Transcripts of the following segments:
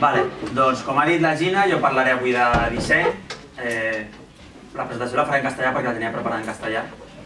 Vale, doncs com ha dit la Gina, jo parlaré avui de disseny. La presentació la faré en castellà perquè la tenia preparada en castellà.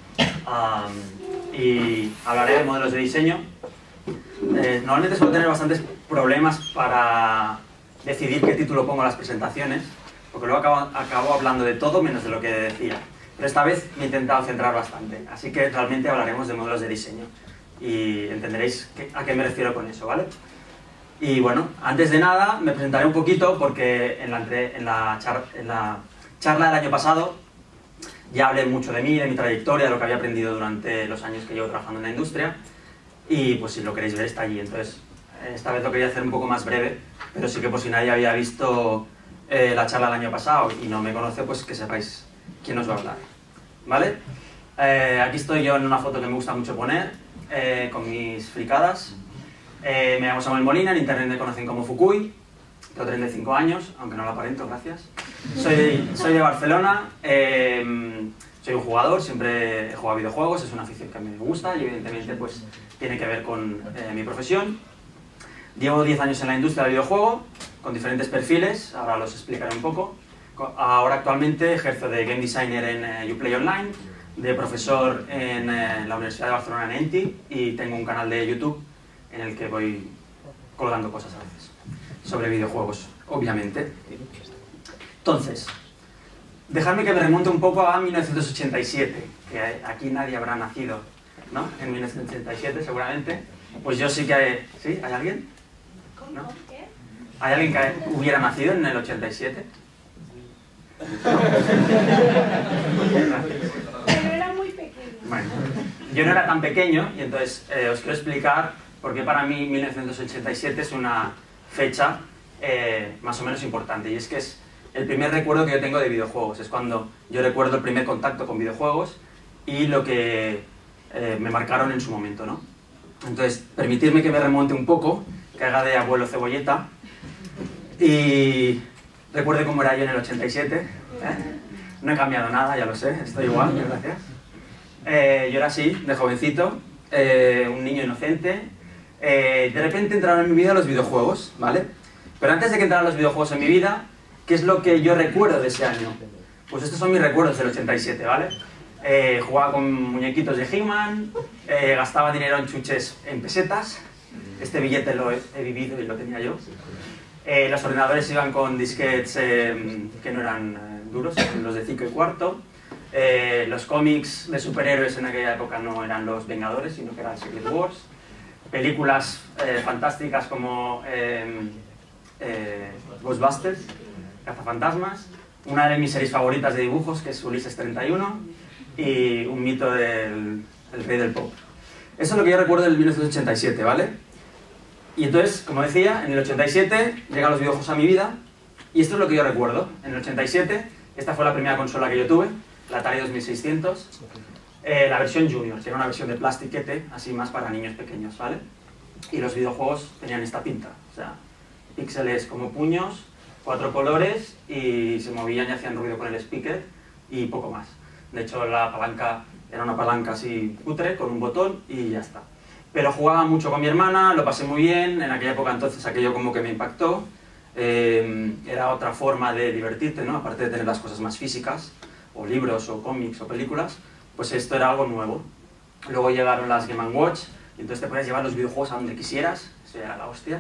Y hablaré de modelos de diseño. Normalmente suelo tener bastantes problemas para decidir qué título pongo a las presentaciones, porque luego acabo hablando de todo menos de lo que decía. Pero esta vez me he intentado centrar bastante, así que realmente hablaremos de modelos de diseño y entenderéis a qué me refiero con eso, ¿vale? Y bueno, antes de nada me presentaré un poquito porque en la charla del año pasado ya hablé mucho de mí, de mi trayectoria, de lo que había aprendido durante los años que llevo trabajando en la industria, y pues si lo queréis ver está allí. Entonces esta vez lo quería hacer un poco más breve, pero sí que por si nadie había visto la charla del año pasado y no me conoce, pues que sepáis quién os va a hablar, ¿vale? Aquí estoy yo en una foto que me gusta mucho poner, con mis fricadas. Me llamo Samuel Molina, en internet me conocen como Fukui, tengo 35 años, aunque no lo aparento, gracias. Soy de Barcelona, soy un jugador, siempre he jugado a videojuegos, es una afición que me gusta y evidentemente pues tiene que ver con mi profesión. Llevo 10 años en la industria del videojuego, con diferentes perfiles, ahora los explicaré un poco. Ahora actualmente ejerzo de Game Designer en Uplay Online, de profesor en la Universidad de Barcelona en ENTI y tengo un canal de YouTube en el que voy colgando cosas a veces, sobre videojuegos, obviamente. Entonces, dejadme que me remonte un poco a 1987, que aquí nadie habrá nacido, ¿no? En 1987 seguramente. Pues yo sí que... ¿Sí? ¿Hay alguien? ¿No? ¿Hay alguien que hubiera nacido en el 87? Pero era muy pequeño. Bueno, yo no era tan pequeño y entonces os quiero explicar por qué para mí 1987 es una fecha más o menos importante. Y es que es el primer recuerdo que yo tengo de videojuegos. Es cuando yo recuerdo el primer contacto con videojuegos y lo que me marcaron en su momento, ¿no? Entonces, permitidme que me remonte un poco, que haga de abuelo cebolleta y recuerde cómo era yo en el 87. No he cambiado nada, ya lo sé, estoy igual, gracias. Yo era así, de jovencito, un niño inocente. De repente entraron en mi vida los videojuegos, ¿vale? Pero antes de que entraran los videojuegos en mi vida, ¿qué es lo que yo recuerdo de ese año? Pues estos son mis recuerdos del 87, ¿vale? Jugaba con muñequitos de He-Man, gastaba dinero en chuches en pesetas. Este billete lo he vivido y lo tenía yo. Los ordenadores iban con disquetes que no eran duros, los de 5 y cuarto. Los cómics de superhéroes en aquella época no eran los Vengadores, sino que eran Secret Wars. Películas fantásticas como Ghostbusters, Cazafantasmas. Una de mis series favoritas de dibujos, que es Ulises 31. Y un mito del rey del pop. Eso es lo que yo recuerdo del 1987, ¿vale? Y entonces, como decía, en el 87 llegan los videojuegos a mi vida y esto es lo que yo recuerdo. En el 87, esta fue la primera consola que yo tuve, la Atari 2600, la versión Junior, que era una versión de plastiquete, así más para niños pequeños, ¿vale? Y los videojuegos tenían esta pinta, o sea, píxeles como puños, 4 colores y se movían y hacían ruido con el speaker y poco más. De hecho, la palanca era una palanca así cutre, con un botón y ya está. Pero jugaba mucho con mi hermana, lo pasé muy bien, en aquella época entonces aquello como que me impactó. Era otra forma de divertirte, ¿no? Aparte de tener las cosas más físicas, o libros, o cómics, o películas, pues esto era algo nuevo. Luego llegaron las Game & Watch, y entonces te podías llevar los videojuegos a donde quisieras, eso era la hostia.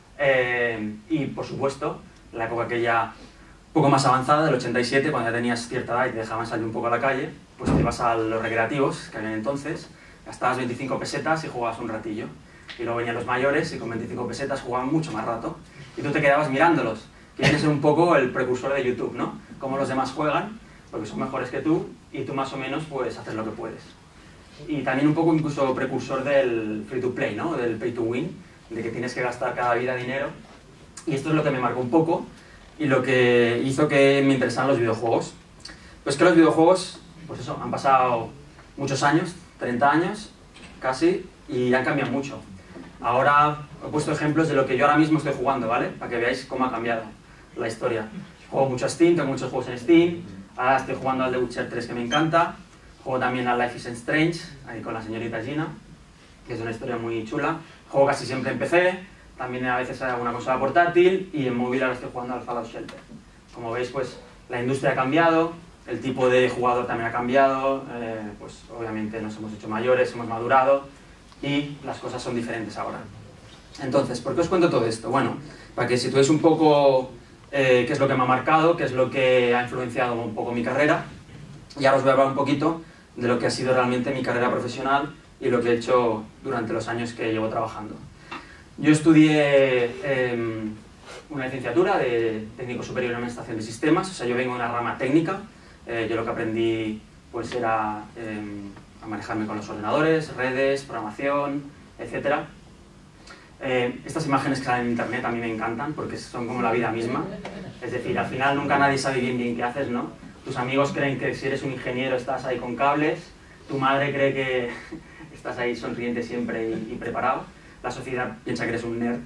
Y por supuesto, la época aquella un poco más avanzada, del 87, cuando ya tenías cierta edad y te dejaban salir un poco a la calle, pues te ibas a los recreativos que había entonces, gastabas 25 pesetas y jugabas un ratillo. Y luego venían los mayores y con 25 pesetas jugaban mucho más rato. Y tú te quedabas mirándolos, que viene a ser un poco el precursor de YouTube, ¿no? Cómo los demás juegan, porque son mejores que tú, y tú más o menos pues haces lo que puedes. Y también un poco incluso precursor del free to play, ¿no? Del pay to win, de que tienes que gastar cada vida dinero. Y esto es lo que me marcó un poco y lo que hizo que me interesaran los videojuegos. Pues que los videojuegos, pues eso, han pasado muchos años, 30 años casi, y han cambiado mucho. Ahora he puesto ejemplos de lo que yo ahora mismo estoy jugando, ¿vale? Para que veáis cómo ha cambiado la historia. Juego mucho a Steam, tengo muchos juegos en Steam, ahora estoy jugando al The Witcher 3 que me encanta, juego también a Life is Strange, ahí con la señorita Gina, que es una historia muy chula. Juego casi siempre en PC, también a veces hago una consola portátil y en móvil ahora estoy jugando al Fallout Shelter. Como veis, pues la industria ha cambiado, el tipo de jugador también ha cambiado, pues obviamente nos hemos hecho mayores, hemos madurado y las cosas son diferentes ahora. Entonces, ¿por qué os cuento todo esto? Bueno, para que situéis un poco qué es lo que me ha marcado, qué es lo que ha influenciado un poco mi carrera, y ahora os voy a hablar un poquito de lo que ha sido realmente mi carrera profesional y lo que he hecho durante los años que llevo trabajando. Yo estudié una licenciatura de técnico superior en administración de sistemas, o sea, yo vengo de una rama técnica. Yo lo que aprendí pues era a manejarme con los ordenadores, redes, programación, etc. Estas imágenes que salen en internet a mí me encantan porque son como la vida misma. Es decir, al final nunca nadie sabe bien qué haces, ¿no? Tus amigos creen que si eres un ingeniero estás ahí con cables, tu madre cree que estás ahí sonriente siempre y preparado, la sociedad piensa que eres un nerd,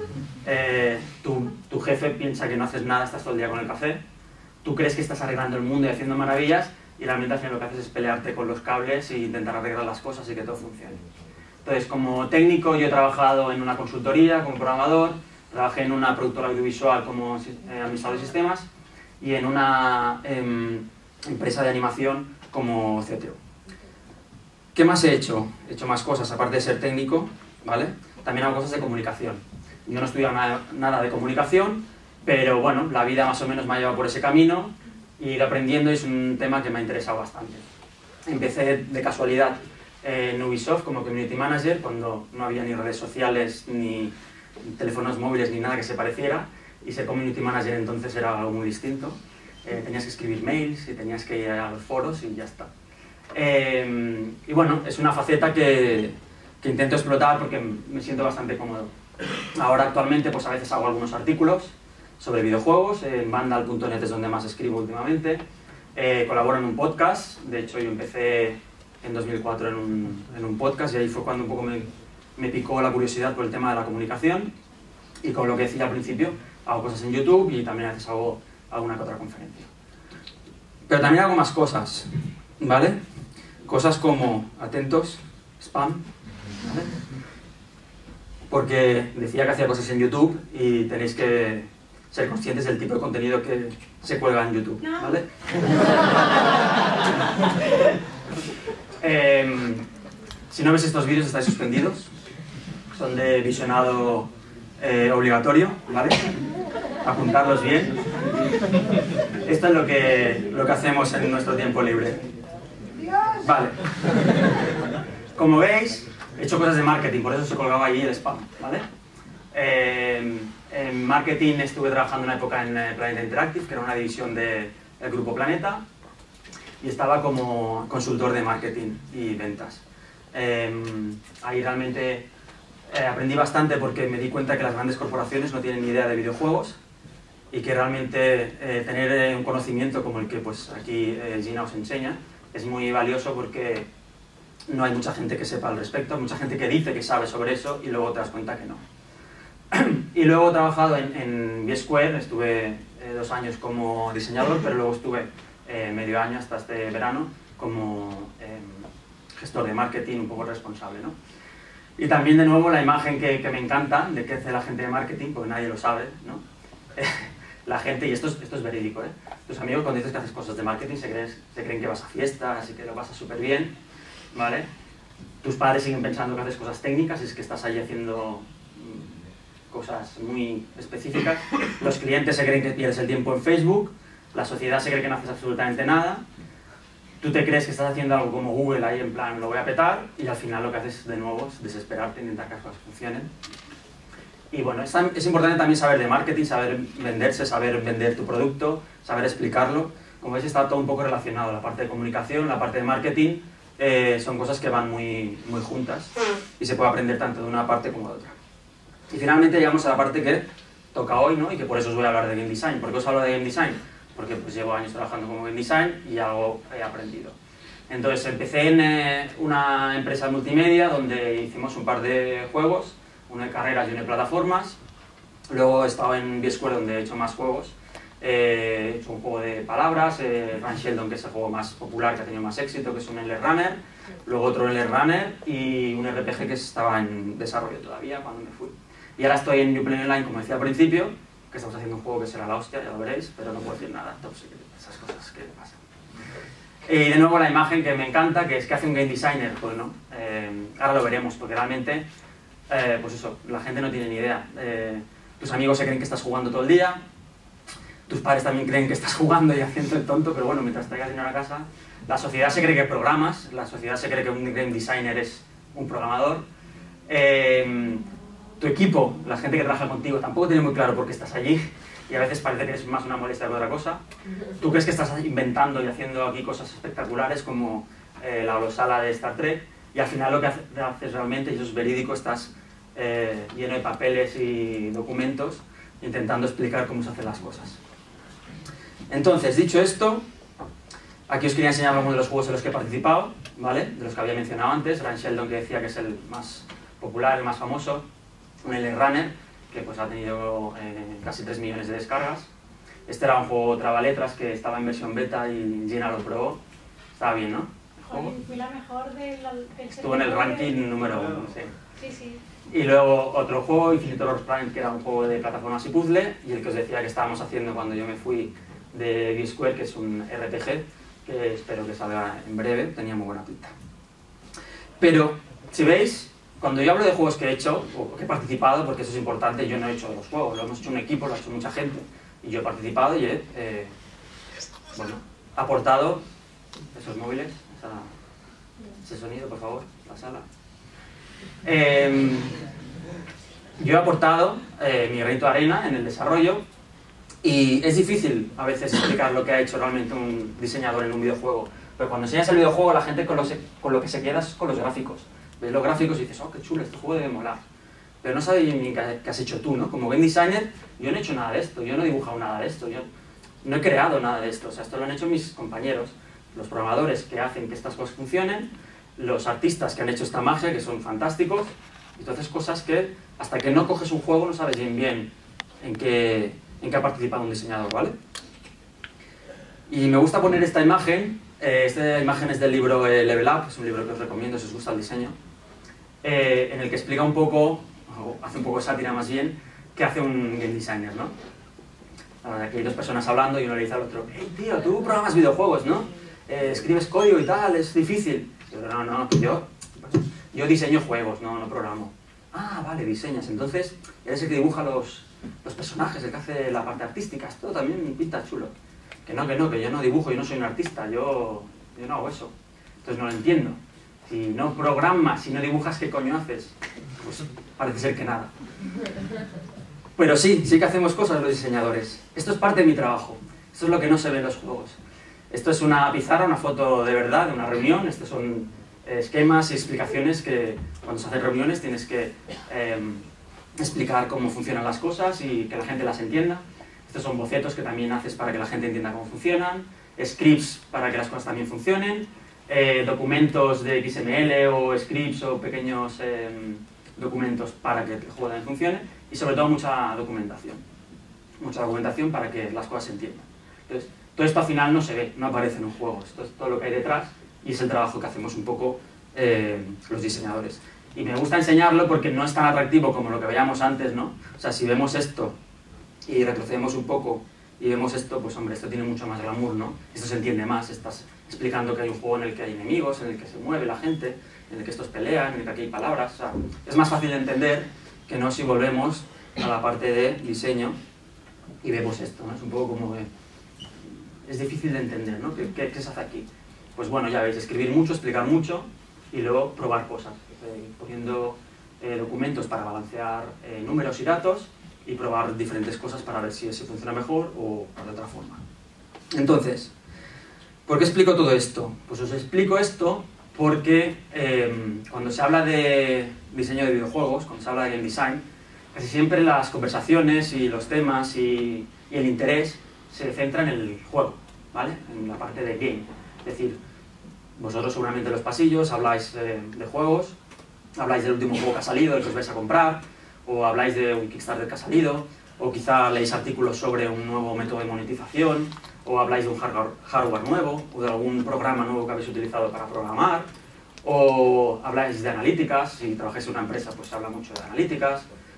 tu jefe piensa que no haces nada, estás todo el día con el café, tú crees que estás arreglando el mundo y haciendo maravillas y realmente al final lo que haces es pelearte con los cables e intentar arreglar las cosas y que todo funcione. Entonces, como técnico yo he trabajado en una consultoría como programador, trabajé en una productora audiovisual como administrador de sistemas y en una empresa de animación como CTO. ¿Qué más he hecho? He hecho más cosas, aparte de ser técnico, ¿vale? También hago cosas de comunicación. Yo no he estudiado nada de comunicación, pero bueno, la vida más o menos me ha llevado por ese camino y ir aprendiendo es un tema que me ha interesado bastante. Empecé de casualidad en Ubisoft como Community Manager, cuando no había ni redes sociales, ni teléfonos móviles, ni nada que se pareciera, y ser Community Manager entonces era algo muy distinto. Tenías que escribir mails y tenías que ir a los foros y ya está. Y bueno, es una faceta que intento explotar porque me siento bastante cómodo. Ahora actualmente pues a veces hago algunos artículos sobre videojuegos, en Vandal.net es donde más escribo últimamente. Colaboro en un podcast, de hecho yo empecé en 2004 en un podcast y ahí fue cuando un poco me picó la curiosidad por el tema de la comunicación y con lo que decía al principio, hago cosas en YouTube y también a veces hago alguna que otra conferencia. Pero también hago más cosas, ¿vale? Cosas como, atentos, spam, ¿vale? Porque decía que hacía cosas en YouTube y tenéis que ser conscientes del tipo de contenido que se cuelga en YouTube, ¿vale? Si no ves estos vídeos estáis suspendidos, son de visionado obligatorio, ¿vale? Apuntarlos bien. Esto es lo que hacemos en nuestro tiempo libre. Vale. Como veis, he hecho cosas de marketing, por eso se colgaba allí el spam, ¿vale? En marketing estuve trabajando una época en Planeta Interactive, que era una división del Grupo Planeta, y estaba como consultor de marketing y ventas. Ahí realmente aprendí bastante porque me di cuenta que las grandes corporaciones no tienen ni idea de videojuegos y que realmente tener un conocimiento como el que pues, aquí Gina os enseña es muy valioso porque no hay mucha gente que sepa al respecto, mucha gente que dice que sabe sobre eso y luego te das cuenta que no. Y luego he trabajado en B-Square, estuve 2 años como diseñador, pero luego estuve medio año hasta este verano como gestor de marketing, un poco responsable, ¿no? Y también de nuevo la imagen que me encanta de qué hace la gente de marketing, porque nadie lo sabe, ¿no? La gente, y esto es verídico, ¿eh? Tus amigos cuando dices que haces cosas de marketing se creen que vas a fiestas y que lo pasas súper bien, ¿vale? Tus padres siguen pensando que haces cosas técnicas y es que estás ahí haciendo cosas muy específicas. Los clientes se creen que pierdes el tiempo en Facebook, la sociedad se cree que no haces absolutamente nada, tú te crees que estás haciendo algo como Google ahí en plan lo voy a petar y al final lo que haces de nuevo es desesperarte, intentar que las cosas funcionen. Y bueno, es importante también saber de marketing, saber venderse, saber vender tu producto, saber explicarlo. Como veis está todo un poco relacionado, la parte de comunicación, la parte de marketing, son cosas que van muy juntas y se puede aprender tanto de una parte como de otra. Y finalmente llegamos a la parte que toca hoy, ¿no? Y que por eso os voy a hablar de Game Design. ¿Por qué os hablo de Game Design? Porque pues llevo años trabajando como Game Design y algo he aprendido. Entonces empecé en una empresa multimedia donde hicimos un par de juegos, uno de carreras y uno de plataformas. Luego he estado en B-Square donde he hecho más juegos. He hecho un juego de palabras, Run Sheldon, que es el juego más popular, que ha tenido más éxito, que es un Endless Runner. Luego otro Endless Runner y un RPG que estaba en desarrollo todavía cuando me fui. Y ahora estoy en Uplay Online, como decía al principio, que estamos haciendo un juego que será la hostia, ya lo veréis, pero no puedo decir nada, top secret, esas cosas que pasan. Y de nuevo la imagen que me encanta, que es que hace un game designer, pues no, ahora lo veremos, porque realmente, pues eso, la gente no tiene ni idea. Tus amigos se creen que estás jugando todo el día, tus padres también creen que estás jugando y haciendo el tonto, pero bueno, mientras traigas dinero a casa, la sociedad se cree que programas, la sociedad se cree que un game designer es un programador. Tu equipo, la gente que trabaja contigo, tampoco tiene muy claro por qué estás allí y a veces parece que eres más una molestia que otra cosa. Tú crees que estás inventando y haciendo aquí cosas espectaculares como la holosala de Star Trek y al final lo que haces realmente, y eso es verídico, estás lleno de papeles y documentos intentando explicar cómo se hacen las cosas. Entonces, dicho esto, aquí os quería enseñar algunos de los juegos en los que he participado, ¿vale? De los que había mencionado antes, Grand Sheldon, que decía que es el más popular, el más famoso, un LA Runner, que pues ha tenido casi 3 millones de descargas. Este era un juego trabaletras que estaba en versión beta y Gina lo probó. Estaba bien, ¿no? El juego. Fue la mejor del estuvo en el ranking número 1, sí. Sí, sí. Y luego otro juego, Infinite Horror Prime, que era un juego de plataformas y puzzle, y el que os decía que estábamos haciendo cuando yo me fui de D-Square, que es un RPG, que espero que salga en breve, tenía muy buena pinta. Pero, si veis, cuando yo hablo de juegos que he hecho, o que he participado, porque eso es importante, yo no he hecho los juegos, lo hemos hecho un equipo, lo ha hecho mucha gente, y yo he participado y he aportado esos móviles, ese sonido, por favor, la sala. Yo he aportado mi granito de arena en el desarrollo y es difícil a veces explicar lo que ha hecho realmente un diseñador en un videojuego, pero cuando enseñas el videojuego la gente con lo que se queda es con los gráficos. Ves los gráficos y dices, oh, qué chulo, este juego debe molar. Pero no sabes ni qué has hecho tú, ¿no? Como game designer, yo no he hecho nada de esto, yo no he dibujado nada de esto, yo no he creado nada de esto. O sea, esto lo han hecho mis compañeros, los programadores que hacen que estas cosas funcionen, los artistas que han hecho esta magia, que son fantásticos. Entonces, cosas que hasta que no coges un juego no sabes bien en qué ha participado un diseñador, ¿vale? Y me gusta poner esta imagen. Esta imagen es del libro Level Up, es un libro que os recomiendo si os gusta el diseño, en el que explica un poco, o hace un poco de sátira más bien, qué hace un game designer, ¿no? Aquí hay dos personas hablando y uno le dice al otro, hey tío, tú programas videojuegos, ¿no? Escribes código y tal, es difícil. Y yo, no, yo diseño juegos, no programo. Ah, vale, diseñas, entonces eres el que dibuja los personajes, el que hace la parte artística, esto también pinta chulo. Que yo no dibujo, yo no soy un artista, yo no hago eso. Entonces no lo entiendo. Si no programas, si no dibujas, ¿qué coño haces? Pues parece ser que nada. Pero sí que hacemos cosas los diseñadores. Esto es parte de mi trabajo. Esto es lo que no se ve en los juegos. Esto es una pizarra, una foto de verdad, de una reunión. Estos son esquemas y explicaciones que cuando se hacen reuniones tienes que explicar cómo funcionan las cosas y que la gente las entienda. Estos son bocetos que también haces para que la gente entienda cómo funcionan, scripts para que las cosas también funcionen, documentos de XML o scripts o pequeños documentos para que el juego también funcione y sobre todo mucha documentación para que las cosas se entiendan. Entonces, todo esto al final no se ve, no aparece en un juego, esto es todo lo que hay detrás y es el trabajo que hacemos un poco los diseñadores. Y me gusta enseñarlo porque no es tan atractivo como lo que veíamos antes, ¿no? O sea, si vemos esto y retrocedemos un poco y vemos esto, pues hombre, esto tiene mucho más glamour, ¿no? Esto se entiende más, estás explicando que hay un juego en el que hay enemigos, en el que se mueve la gente, en el que estos pelean, en el que aquí hay palabras, o sea, es más fácil de entender que no si volvemos a la parte de diseño y vemos esto, ¿no? Es un poco como de... es difícil de entender, ¿no? ¿Qué se hace aquí? Pues bueno, ya veis, escribir mucho, explicar mucho y luego probar cosas, poniendo documentos para balancear números y datos y probar diferentes cosas para ver si funciona mejor o de otra forma. Entonces, ¿por qué explico todo esto? Pues os explico esto porque cuando se habla de diseño de videojuegos, cuando se habla de game design, casi siempre las conversaciones y los temas y el interés se centra en el juego, ¿vale? En la parte de game. Es decir, vosotros seguramente en los pasillos habláis de juegos, habláis del último juego que ha salido, el que os vais a comprar, o habláis de un Kickstarter que ha salido, o quizá leéis artículos sobre un nuevo método de monetización, o habláis de un hardware nuevo, o de algún programa nuevo que habéis utilizado para programar, o habláis de analíticas, si trabajáis en una empresa pues se habla mucho de analíticas,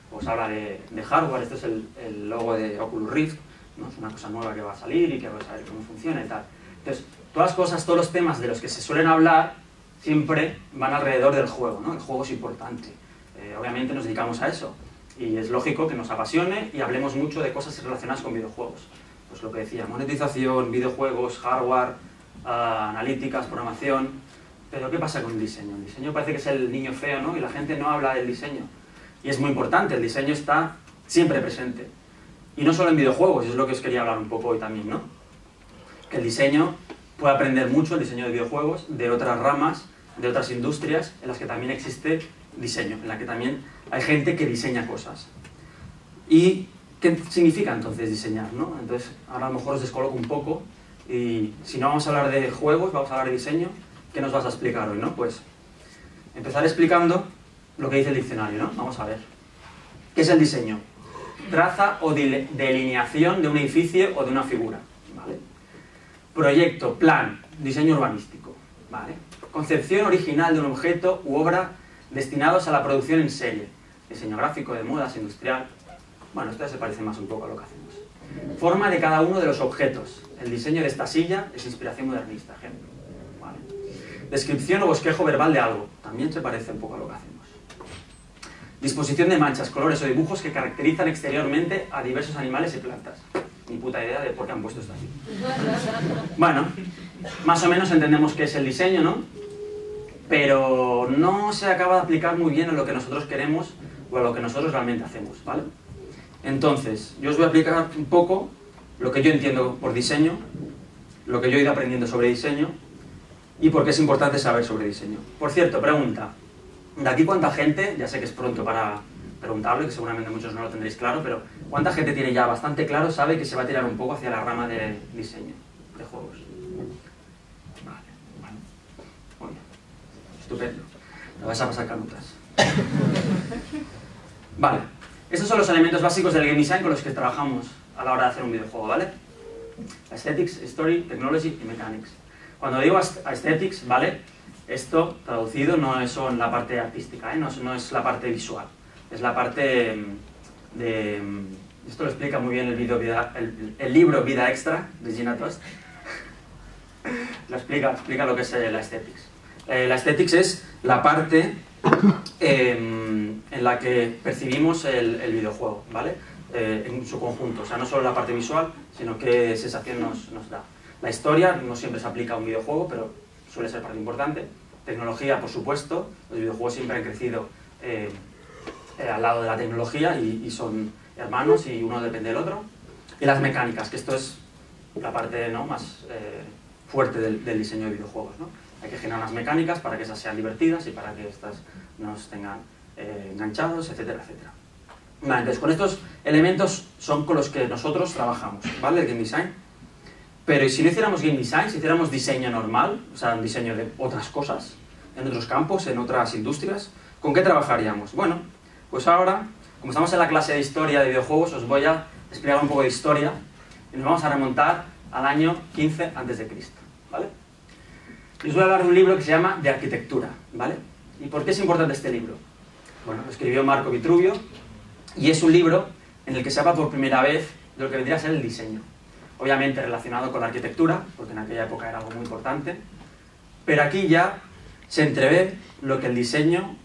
os habla de hardware. Este es el logo de Oculus Rift, ¿no? Es una cosa nueva que va a salir y que vais a ver cómo funciona y tal. Entonces, todas las cosas, todos los temas de los que se suelen hablar siempre van alrededor del juego, ¿no? El juego es importante. Obviamente nos dedicamos a eso y es lógico que nos apasione y hablemos mucho de cosas relacionadas con videojuegos. Pues lo que decía, monetización, videojuegos, hardware, analíticas, programación. Pero ¿qué pasa con el diseño? El diseño parece que es el niño feo, ¿no? Y la gente no habla del diseño. Y es muy importante, el diseño está siempre presente. Y no solo en videojuegos, es lo que os quería hablar un poco hoy también, ¿no? Que el diseño puede aprender mucho, el diseño de videojuegos, de otras ramas, de otras industrias en las que también existe diseño, en la que también hay gente que diseña cosas. ¿Y qué significa entonces diseñar, no? Entonces, ahora a lo mejor os descoloco un poco y si no vamos a hablar de juegos, vamos a hablar de diseño. ¿Qué nos vas a explicar hoy, no? Pues empezar explicando lo que dice el diccionario, ¿no? Vamos a ver. ¿Qué es el diseño? Traza o delineación de un edificio o de una figura, ¿vale? Proyecto, plan, diseño urbanístico, ¿vale? Concepción original de un objeto u obra destinados a la producción en serie. Diseño gráfico, de modas, industrial. Bueno, esto ya se parece más un poco a lo que hacemos. Forma de cada uno de los objetos. El diseño de esta silla es inspiración modernista, ejemplo. ¿Vale? Descripción o bosquejo verbal de algo. También se parece un poco a lo que hacemos. Disposición de manchas, colores o dibujos que caracterizan exteriormente a diversos animales y plantas. Ni puta idea de por qué han puesto esto aquí. Bueno, más o menos entendemos qué es el diseño, ¿no? Pero no se acaba de aplicar muy bien a lo que nosotros queremos o a lo que nosotros realmente hacemos, ¿vale? Entonces, yo os voy a explicar un poco lo que yo entiendo por diseño, lo que yo he ido aprendiendo sobre diseño y por qué es importante saber sobre diseño. Por cierto, pregunta, ¿de aquí cuánta gente, ya sé que es pronto para preguntarlo, que seguramente muchos no lo tendréis claro, pero ¿cuánta gente tiene ya bastante claro, sabe que se va a tirar un poco hacia la rama de diseño, de juegos? Vale, bueno, muy bien, estupendo, me vas a pasar canutas. Vale, estos son los elementos básicos del game design con los que trabajamos a la hora de hacer un videojuego, ¿vale? Aesthetics, Story, Technology y Mechanics. Cuando digo Aesthetics, ¿vale? Esto, traducido, no es solo la parte artística, ¿eh? No es la parte visual. Es la parte de... Esto lo explica muy bien el libro Vida Extra, de Gina Tost. Lo explica lo que es la Aesthetics. La Aesthetics es la parte en la que percibimos el videojuego, ¿vale? En su conjunto. O sea, no solo la parte visual, sino qué sensación nos da. La historia no siempre se aplica a un videojuego, pero suele ser parte importante. Tecnología, por supuesto. Los videojuegos siempre han crecido al lado de la tecnología y son hermanos y uno depende del otro. Y las mecánicas, que esto es la parte, ¿no?, más fuerte del diseño de videojuegos, ¿no? Hay que generar unas mecánicas para que esas sean divertidas y para que estas nos tengan enganchados, etcétera, etcétera. Vale, entonces con estos elementos son con los que nosotros trabajamos, ¿vale? El game design. Pero ¿y si no hiciéramos game design, si hiciéramos diseño normal, o sea, un diseño de otras cosas, en otros campos, en otras industrias, ¿con qué trabajaríamos? Bueno, pues ahora, como estamos en la clase de historia de videojuegos, os voy a explicar un poco de historia y nos vamos a remontar al año 15 a.C., ¿vale? Y os voy a hablar de un libro que se llama De Arquitectura, ¿vale? ¿Y por qué es importante este libro? Bueno, lo escribió Marco Vitruvio y es un libro en el que se habla por primera vez de lo que vendría a ser el diseño. Obviamente relacionado con la arquitectura, porque en aquella época era algo muy importante, pero aquí ya se entrevé lo que el diseño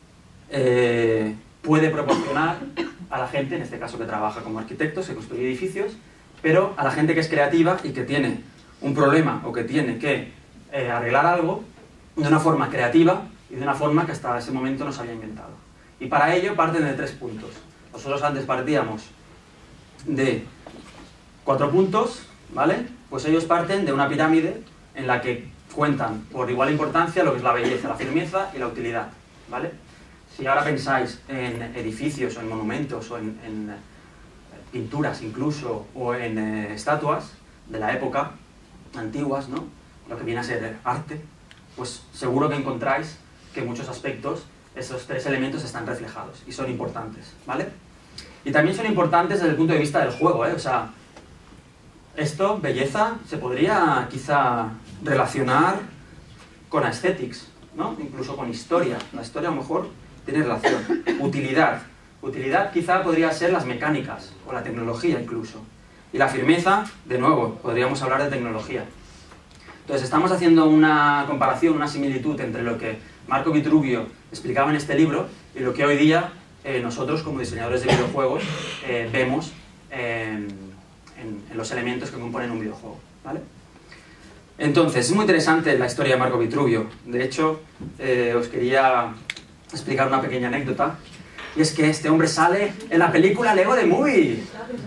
puede proporcionar a la gente, en este caso que trabaja como arquitectos, que construye edificios, pero a la gente que es creativa y que tiene un problema o que tiene que arreglar algo de una forma creativa y de una forma que hasta ese momento no se había inventado. Y para ello parten de 3 puntos. Nosotros antes partíamos de 4 puntos, ¿vale? Pues ellos parten de una pirámide en la que cuentan por igual importancia lo que es la belleza, la firmeza y la utilidad, ¿vale? Si ahora pensáis en edificios o en monumentos o en pinturas incluso o en estatuas de la época antiguas, ¿no?, lo que viene a ser arte, pues seguro que encontráis que en muchos aspectos esos 3 elementos están reflejados y son importantes, ¿vale? Y también son importantes desde el punto de vista del juego, ¿eh? O sea, esto, belleza, se podría quizá relacionar con aesthetics, ¿no? Incluso con historia. La historia a lo mejor tiene relación. Utilidad. Utilidad quizá podría ser las mecánicas, o la tecnología incluso. Y la firmeza, de nuevo, podríamos hablar de tecnología. Entonces estamos haciendo una comparación, una similitud entre lo que Marco Vitruvio explicaba en este libro y lo que hoy día nosotros como diseñadores de videojuegos vemos en los elementos que componen un videojuego, ¿vale? Entonces, es muy interesante la historia de Marco Vitruvio. De hecho, os quería explicar una pequeña anécdota. Y es que este hombre sale en la película Lego The Movie.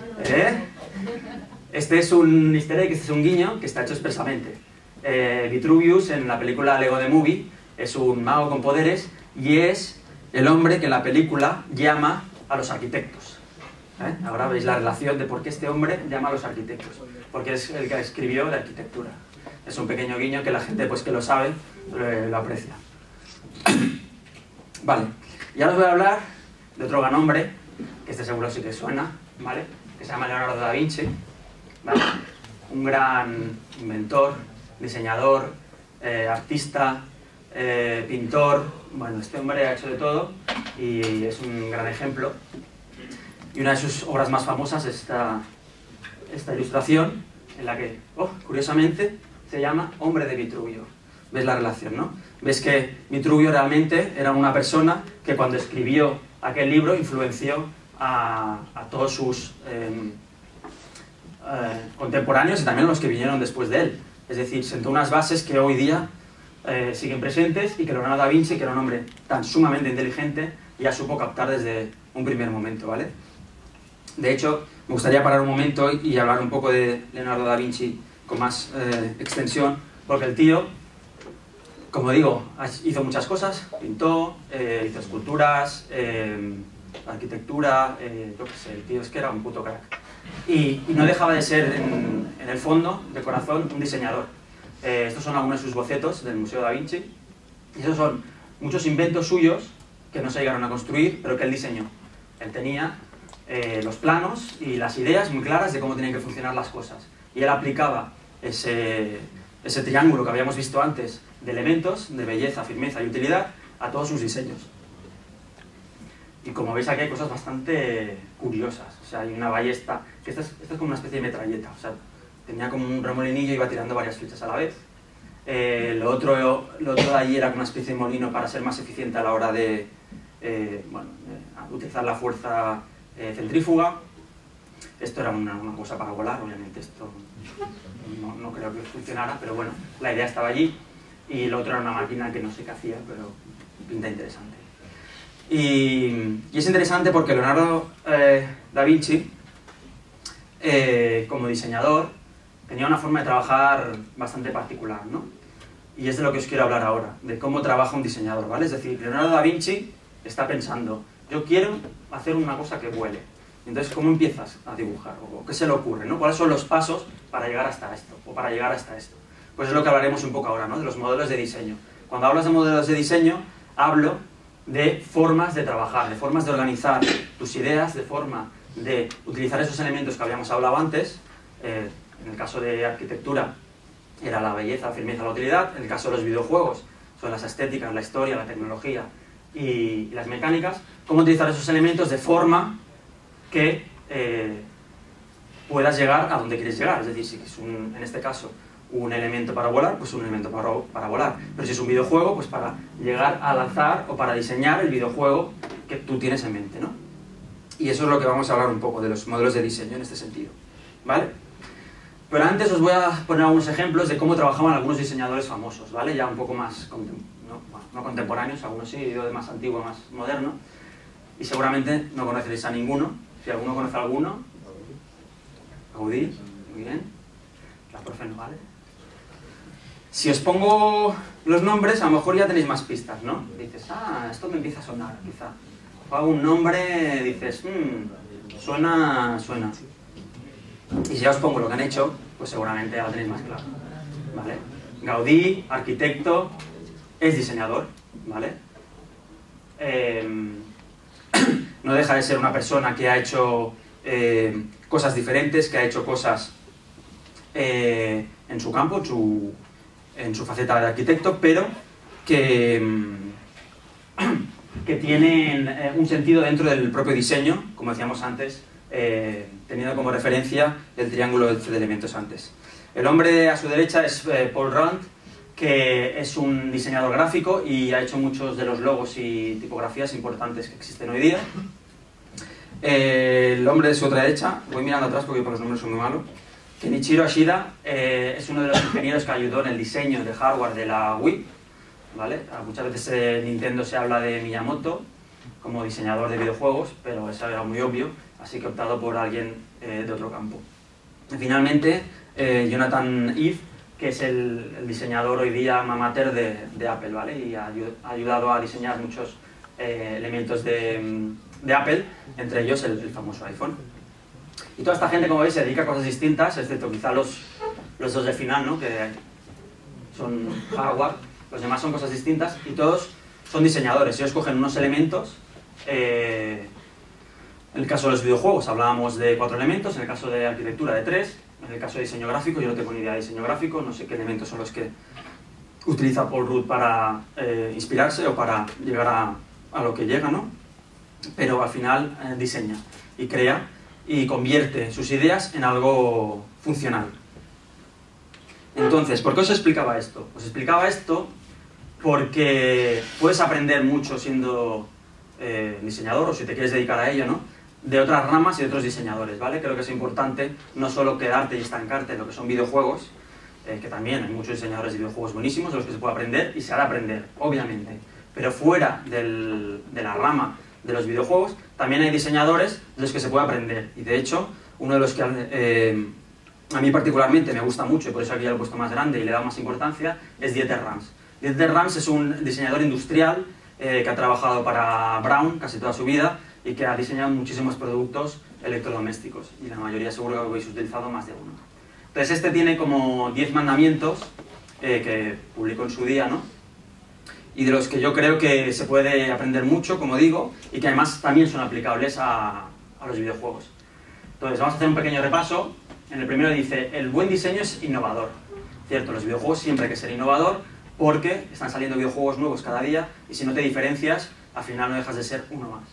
Este es un easter egg, este es un guiño que está hecho expresamente. Vitruvius en la película Lego The Movie es un mago con poderes y es el hombre que en la película llama a los arquitectos. Ahora veis la relación de por qué este hombre llama a los arquitectos. Porque es el que escribió la arquitectura. Es un pequeño guiño que la gente pues, que lo sabe lo aprecia. Vale, y ahora os voy a hablar de otro gran hombre, que este seguro sí que suena, ¿vale? Que se llama Leonardo da Vinci, ¿vale? Un gran inventor, diseñador, artista, pintor. Bueno, este hombre ha hecho de todo y es un gran ejemplo. Y una de sus obras más famosas es esta ilustración, en la que, curiosamente, se llama Hombre de Vitruvio. ¿Ves la relación, no? Ves que Vitruvio realmente era una persona que cuando escribió aquel libro influenció a todos sus contemporáneos y también a los que vinieron después de él. Es decir, sentó unas bases que hoy día siguen presentes y que Leonardo da Vinci, que era un hombre tan sumamente inteligente, ya supo captar desde un primer momento, ¿vale? De hecho, me gustaría parar un momento y hablar un poco de Leonardo da Vinci con más extensión, porque el tío, como digo, hizo muchas cosas, pintó, hizo esculturas, arquitectura, yo qué sé, el tío es que era un puto crack. Y no dejaba de ser, en el fondo, de corazón, un diseñador. Estos son algunos de sus bocetos del Museo da Vinci, y esos son muchos inventos suyos que no se llegaron a construir, pero que él diseñó. Él tenía los planos y las ideas muy claras de cómo tenían que funcionar las cosas. Y él aplicaba ese triángulo que habíamos visto antes de elementos, de belleza, firmeza y utilidad, a todos sus diseños. Y como veis aquí hay cosas bastante curiosas. O sea, hay una ballesta, que esta es como una especie de metralleta. O sea, tenía como un remolinillo y iba tirando varias flechas a la vez. Lo otro de allí era una especie de molino para ser más eficiente a la hora de utilizar la fuerza centrífuga. Esto era una cosa para volar, obviamente esto no creo que funcionara, pero bueno, la idea estaba allí. Y lo otro era una máquina que no sé qué hacía, pero pinta interesante. Y es interesante porque Leonardo da Vinci, como diseñador, tenía una forma de trabajar bastante particular, ¿no? Y es de lo que os quiero hablar ahora, de cómo trabaja un diseñador, ¿vale? Es decir, Leonardo da Vinci está pensando, yo quiero hacer una cosa que vuele. Entonces, ¿cómo empiezas a dibujar? ¿O qué se le ocurre, ¿no? ¿Cuáles son los pasos para llegar hasta esto? O para llegar hasta esto. Pues es lo que hablaremos un poco ahora, ¿no? De los modelos de diseño. Cuando hablas de modelos de diseño, hablo de formas de trabajar, de formas de organizar tus ideas, de forma de utilizar esos elementos que habíamos hablado antes. En el caso de arquitectura era la belleza, la firmeza, la utilidad. En el caso de los videojuegos son las estéticas, la historia, la tecnología y las mecánicas. Cómo utilizar esos elementos de forma que puedas llegar a donde quieres llegar. Es decir, si es en este caso un elemento para volar, pues un elemento para volar. Pero si es un videojuego, pues para llegar a lanzar o para diseñar el videojuego que tú tienes en mente, ¿no? Y eso es lo que vamos a hablar un poco de los modelos de diseño en este sentido, ¿vale? Pero antes os voy a poner algunos ejemplos de cómo trabajaban algunos diseñadores famosos, ¿vale? Ya un poco más, no contemporáneos, algunos sí, de más antiguo, más moderno. Y seguramente no conoceréis a ninguno. Si alguno conoce a alguno, Gaudí, muy bien. La profe no vale. Si os pongo los nombres, a lo mejor ya tenéis más pistas, ¿no? Dices, esto me empieza a sonar, quizá. O hago un nombre, dices, suena. Y si ya os pongo lo que han hecho, pues seguramente ya lo tenéis más claro, ¿vale? Gaudí, arquitecto, es diseñador, ¿vale? No deja de ser una persona que ha hecho cosas diferentes, que ha hecho cosas en su campo, en su faceta de arquitecto, pero que que tienen un sentido dentro del propio diseño, como decíamos antes, teniendo como referencia el triángulo de elementos antes. El hombre a su derecha es Paul Rand, que es un diseñador gráfico y ha hecho muchos de los logos y tipografías importantes que existen hoy día. El hombre de su otra derecha, voy mirando atrás porque por los números son muy malos, Kenichiro Ashida es uno de los ingenieros que ayudó en el diseño de hardware de la Wii, ¿vale? Muchas veces en Nintendo se habla de Miyamoto como diseñador de videojuegos, pero eso era muy obvio, así que he optado por alguien de otro campo. Y finalmente, Jonathan Ive, que es el diseñador hoy día alma mater de Apple, ¿vale? Y ha ayudado a diseñar muchos elementos de Apple, entre ellos el famoso iPhone. Y toda esta gente, como veis, se dedica a cosas distintas, excepto quizá los dos de final, ¿no? Que son hardware, los demás son cosas distintas y todos son diseñadores. Ellos cogen unos elementos, en el caso de los videojuegos hablábamos de 4 elementos, en el caso de arquitectura de 3, en el caso de diseño gráfico yo no tengo ni idea de diseño gráfico, no sé qué elementos son los que utiliza Paul Rudd para inspirarse o para llegar a lo que llega, ¿no? Pero al final diseña y crea y convierte sus ideas en algo funcional. Entonces, ¿por qué os explicaba esto? Os explicaba esto porque puedes aprender mucho siendo diseñador, o si te quieres dedicar a ello, ¿no? De otras ramas y de otros diseñadores, ¿vale? Creo que es importante no solo quedarte y estancarte en lo que son videojuegos, que también hay muchos diseñadores de videojuegos buenísimos de los que se puede aprender y se ha de aprender, obviamente. Pero fuera de la rama de los videojuegos, también hay diseñadores de los que se puede aprender. Y de hecho, uno de los que a mí particularmente me gusta mucho, y por eso aquí lo he puesto más grande y le he dado más importancia, es Dieter Rams. Dieter Rams es un diseñador industrial que ha trabajado para Braun casi toda su vida y que ha diseñado muchísimos productos electrodomésticos. Y la mayoría seguro que habéis utilizado más de uno. Entonces este tiene como 10 mandamientos que publicó en su día, ¿no? Y de los que yo creo que se puede aprender mucho, como digo, y que además también son aplicables a los videojuegos. Entonces vamos a hacer un pequeño repaso. En el primero dice, el buen diseño es innovador. Cierto, los videojuegos siempre hay que ser innovador porque están saliendo videojuegos nuevos cada día y si no te diferencias, al final no dejas de ser uno más.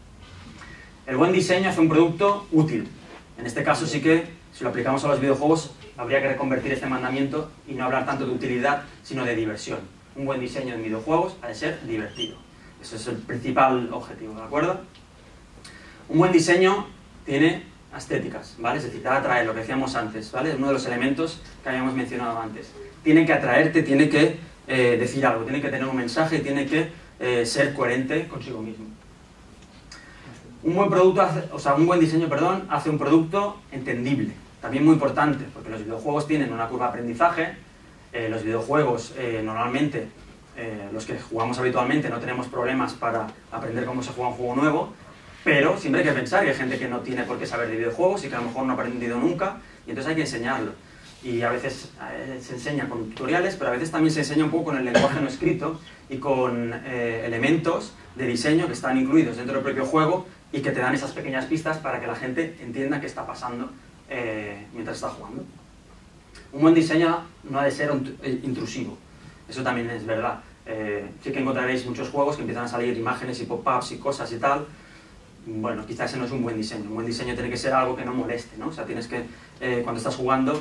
El buen diseño hace un producto útil. En este caso sí que, si lo aplicamos a los videojuegos, habría que reconvertir este mandamiento y no hablar tanto de utilidad, sino de diversión. Un buen diseño en videojuegos ha de ser divertido. Ese es el principal objetivo, ¿de acuerdo? Un buen diseño tiene estéticas, ¿vale? Es decir, te atrae, lo que decíamos antes, ¿vale? Es uno de los elementos que habíamos mencionado antes. Tiene que atraerte, tiene que decir algo, tiene que tener un mensaje, tiene que ser coherente consigo mismo. Un buen diseño, perdón, hace un producto entendible. También muy importante, porque los videojuegos tienen una curva de aprendizaje. Los videojuegos, normalmente, los que jugamos habitualmente, no tenemos problemas para aprender cómo se juega un juego nuevo, pero siempre hay que pensar que hay gente que no tiene por qué saber de videojuegos y que a lo mejor no ha aprendido nunca, y entonces hay que enseñarlo. Y a veces se enseña con tutoriales, pero a veces también se enseña un poco con el lenguaje no escrito y con elementos de diseño que están incluidos dentro del propio juego y que te dan esas pequeñas pistas para que la gente entienda qué está pasando mientras está jugando. Un buen diseño no ha de ser intrusivo, eso también es verdad. Sí que encontraréis muchos juegos que empiezan a salir imágenes y pop-ups y cosas y tal. Bueno, quizás ese no es un buen diseño. Un buen diseño tiene que ser algo que no moleste, ¿no? O sea, tienes que, cuando estás jugando,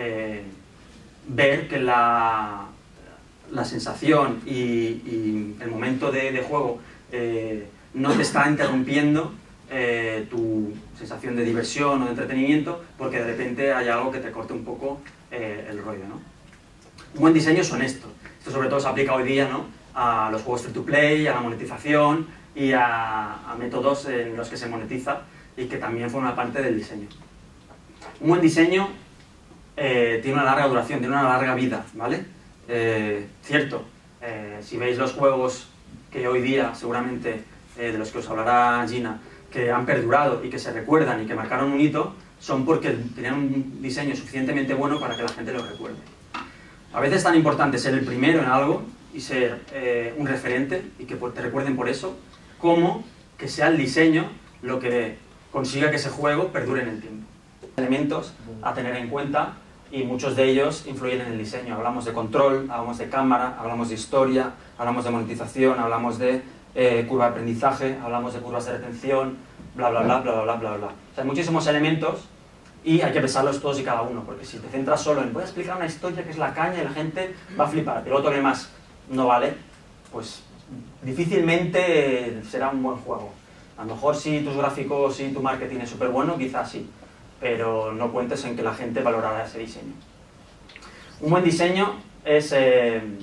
ver que la sensación y el momento de juego no te está interrumpiendo tu sensación de diversión o de entretenimiento, porque de repente hay algo que te corte un poco el rollo, ¿no? Un buen diseño es honesto. Esto sobre todo se aplica hoy día, ¿no? A los juegos free to play, a la monetización y a métodos en los que se monetiza y que también forman parte del diseño. Un buen diseño tiene una larga duración, tiene una larga vida, ¿vale? Cierto, si veis los juegos que hoy día, seguramente, de los que os hablará Gina, que han perdurado y que se recuerdan y que marcaron un hito, son porque tenían un diseño suficientemente bueno para que la gente lo recuerde. A veces es tan importante ser el primero en algo y ser un referente y que te recuerden por eso, como que sea el diseño lo que consiga que ese juego perdure en el tiempo. Elementos a tener en cuenta y muchos de ellos influyen en el diseño. Hablamos de control, hablamos de cámara, hablamos de historia, hablamos de monetización, hablamos de curva de aprendizaje, hablamos de curvas de retención, bla, bla, bla, bla, bla, bla, bla, bla. O sea, hay muchísimos elementos y hay que pensarlos todos y cada uno, porque si te centras solo en voy a explicar una historia que es la caña y la gente va a flipar, pero otro que más no vale, pues difícilmente será un buen juego. A lo mejor si tus gráficos y tu marketing es súper bueno, quizás sí, pero no cuentes en que la gente valorará ese diseño. Un buen diseño es en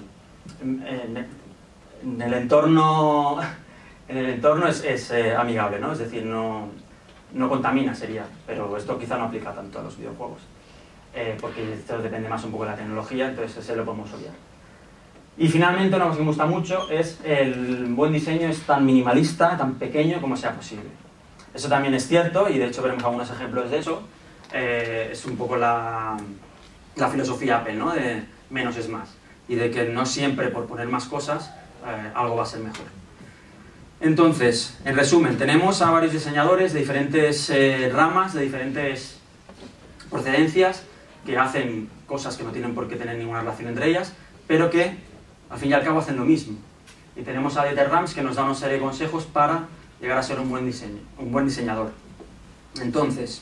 el entorno es amigable, ¿no? Es decir, no contamina sería, pero esto quizá no aplica tanto a los videojuegos, porque esto depende más un poco de la tecnología, entonces ese lo podemos obviar. Y finalmente, una cosa que me gusta mucho es el buen diseño es tan minimalista, tan pequeño como sea posible. Eso también es cierto, y de hecho veremos algunos ejemplos de eso. Es un poco la filosofía Apple, ¿no? De menos es más. Y de que no siempre por poner más cosas algo va a ser mejor. Entonces, en resumen, tenemos a varios diseñadores de diferentes ramas, de diferentes procedencias, que hacen cosas que no tienen por qué tener ninguna relación entre ellas, pero que al fin y al cabo hacen lo mismo. Y tenemos a Dieter Rams que nos da una serie de consejos para llegar a ser un buen diseñador. Entonces,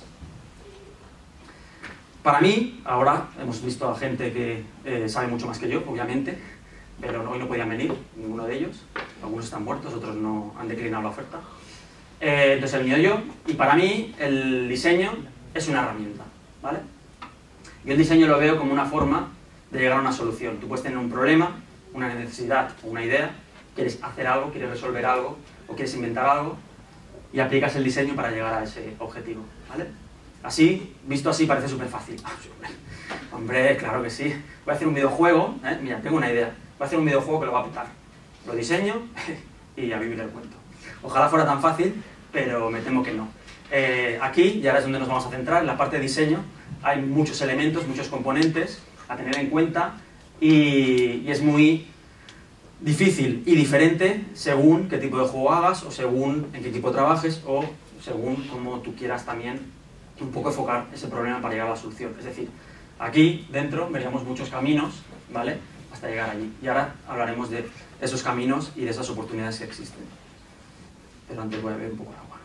para mí, ahora hemos visto a gente que sabe mucho más que yo, obviamente, pero hoy no podían venir, ninguno de ellos. Algunos están muertos, otros no han declinado la oferta. Entonces he venido yo, y para mí el diseño es una herramienta, ¿vale? Yo el diseño lo veo como una forma de llegar a una solución. Tú puedes tener un problema, una necesidad o una idea, quieres hacer algo, quieres resolver algo o quieres inventar algo y aplicas el diseño para llegar a ese objetivo, ¿vale? Así, visto así, parece súper fácil. Hombre, claro que sí. Voy a hacer un videojuego, mira, tengo una idea. Voy a hacer un videojuego que lo va a petar. Lo diseño y a vivir el cuento. Ojalá fuera tan fácil, pero me temo que no. Aquí, y ahora es donde nos vamos a centrar, en la parte de diseño, hay muchos elementos, muchos componentes a tener en cuenta y es muy difícil y diferente según qué tipo de juego hagas o según en qué equipo trabajes o según cómo tú quieras también un poco enfocar ese problema para llegar a la solución. Es decir, aquí dentro veríamos muchos caminos, ¿vale?, hasta llegar allí. Y ahora hablaremos de esos caminos y de esas oportunidades que existen. Pero antes voy a beber un poco de agua.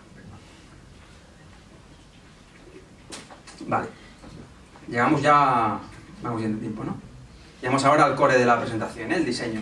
Vale. Llegamos ya... Vamos bien de tiempo, ¿no? Llegamos ahora al core de la presentación, el diseño.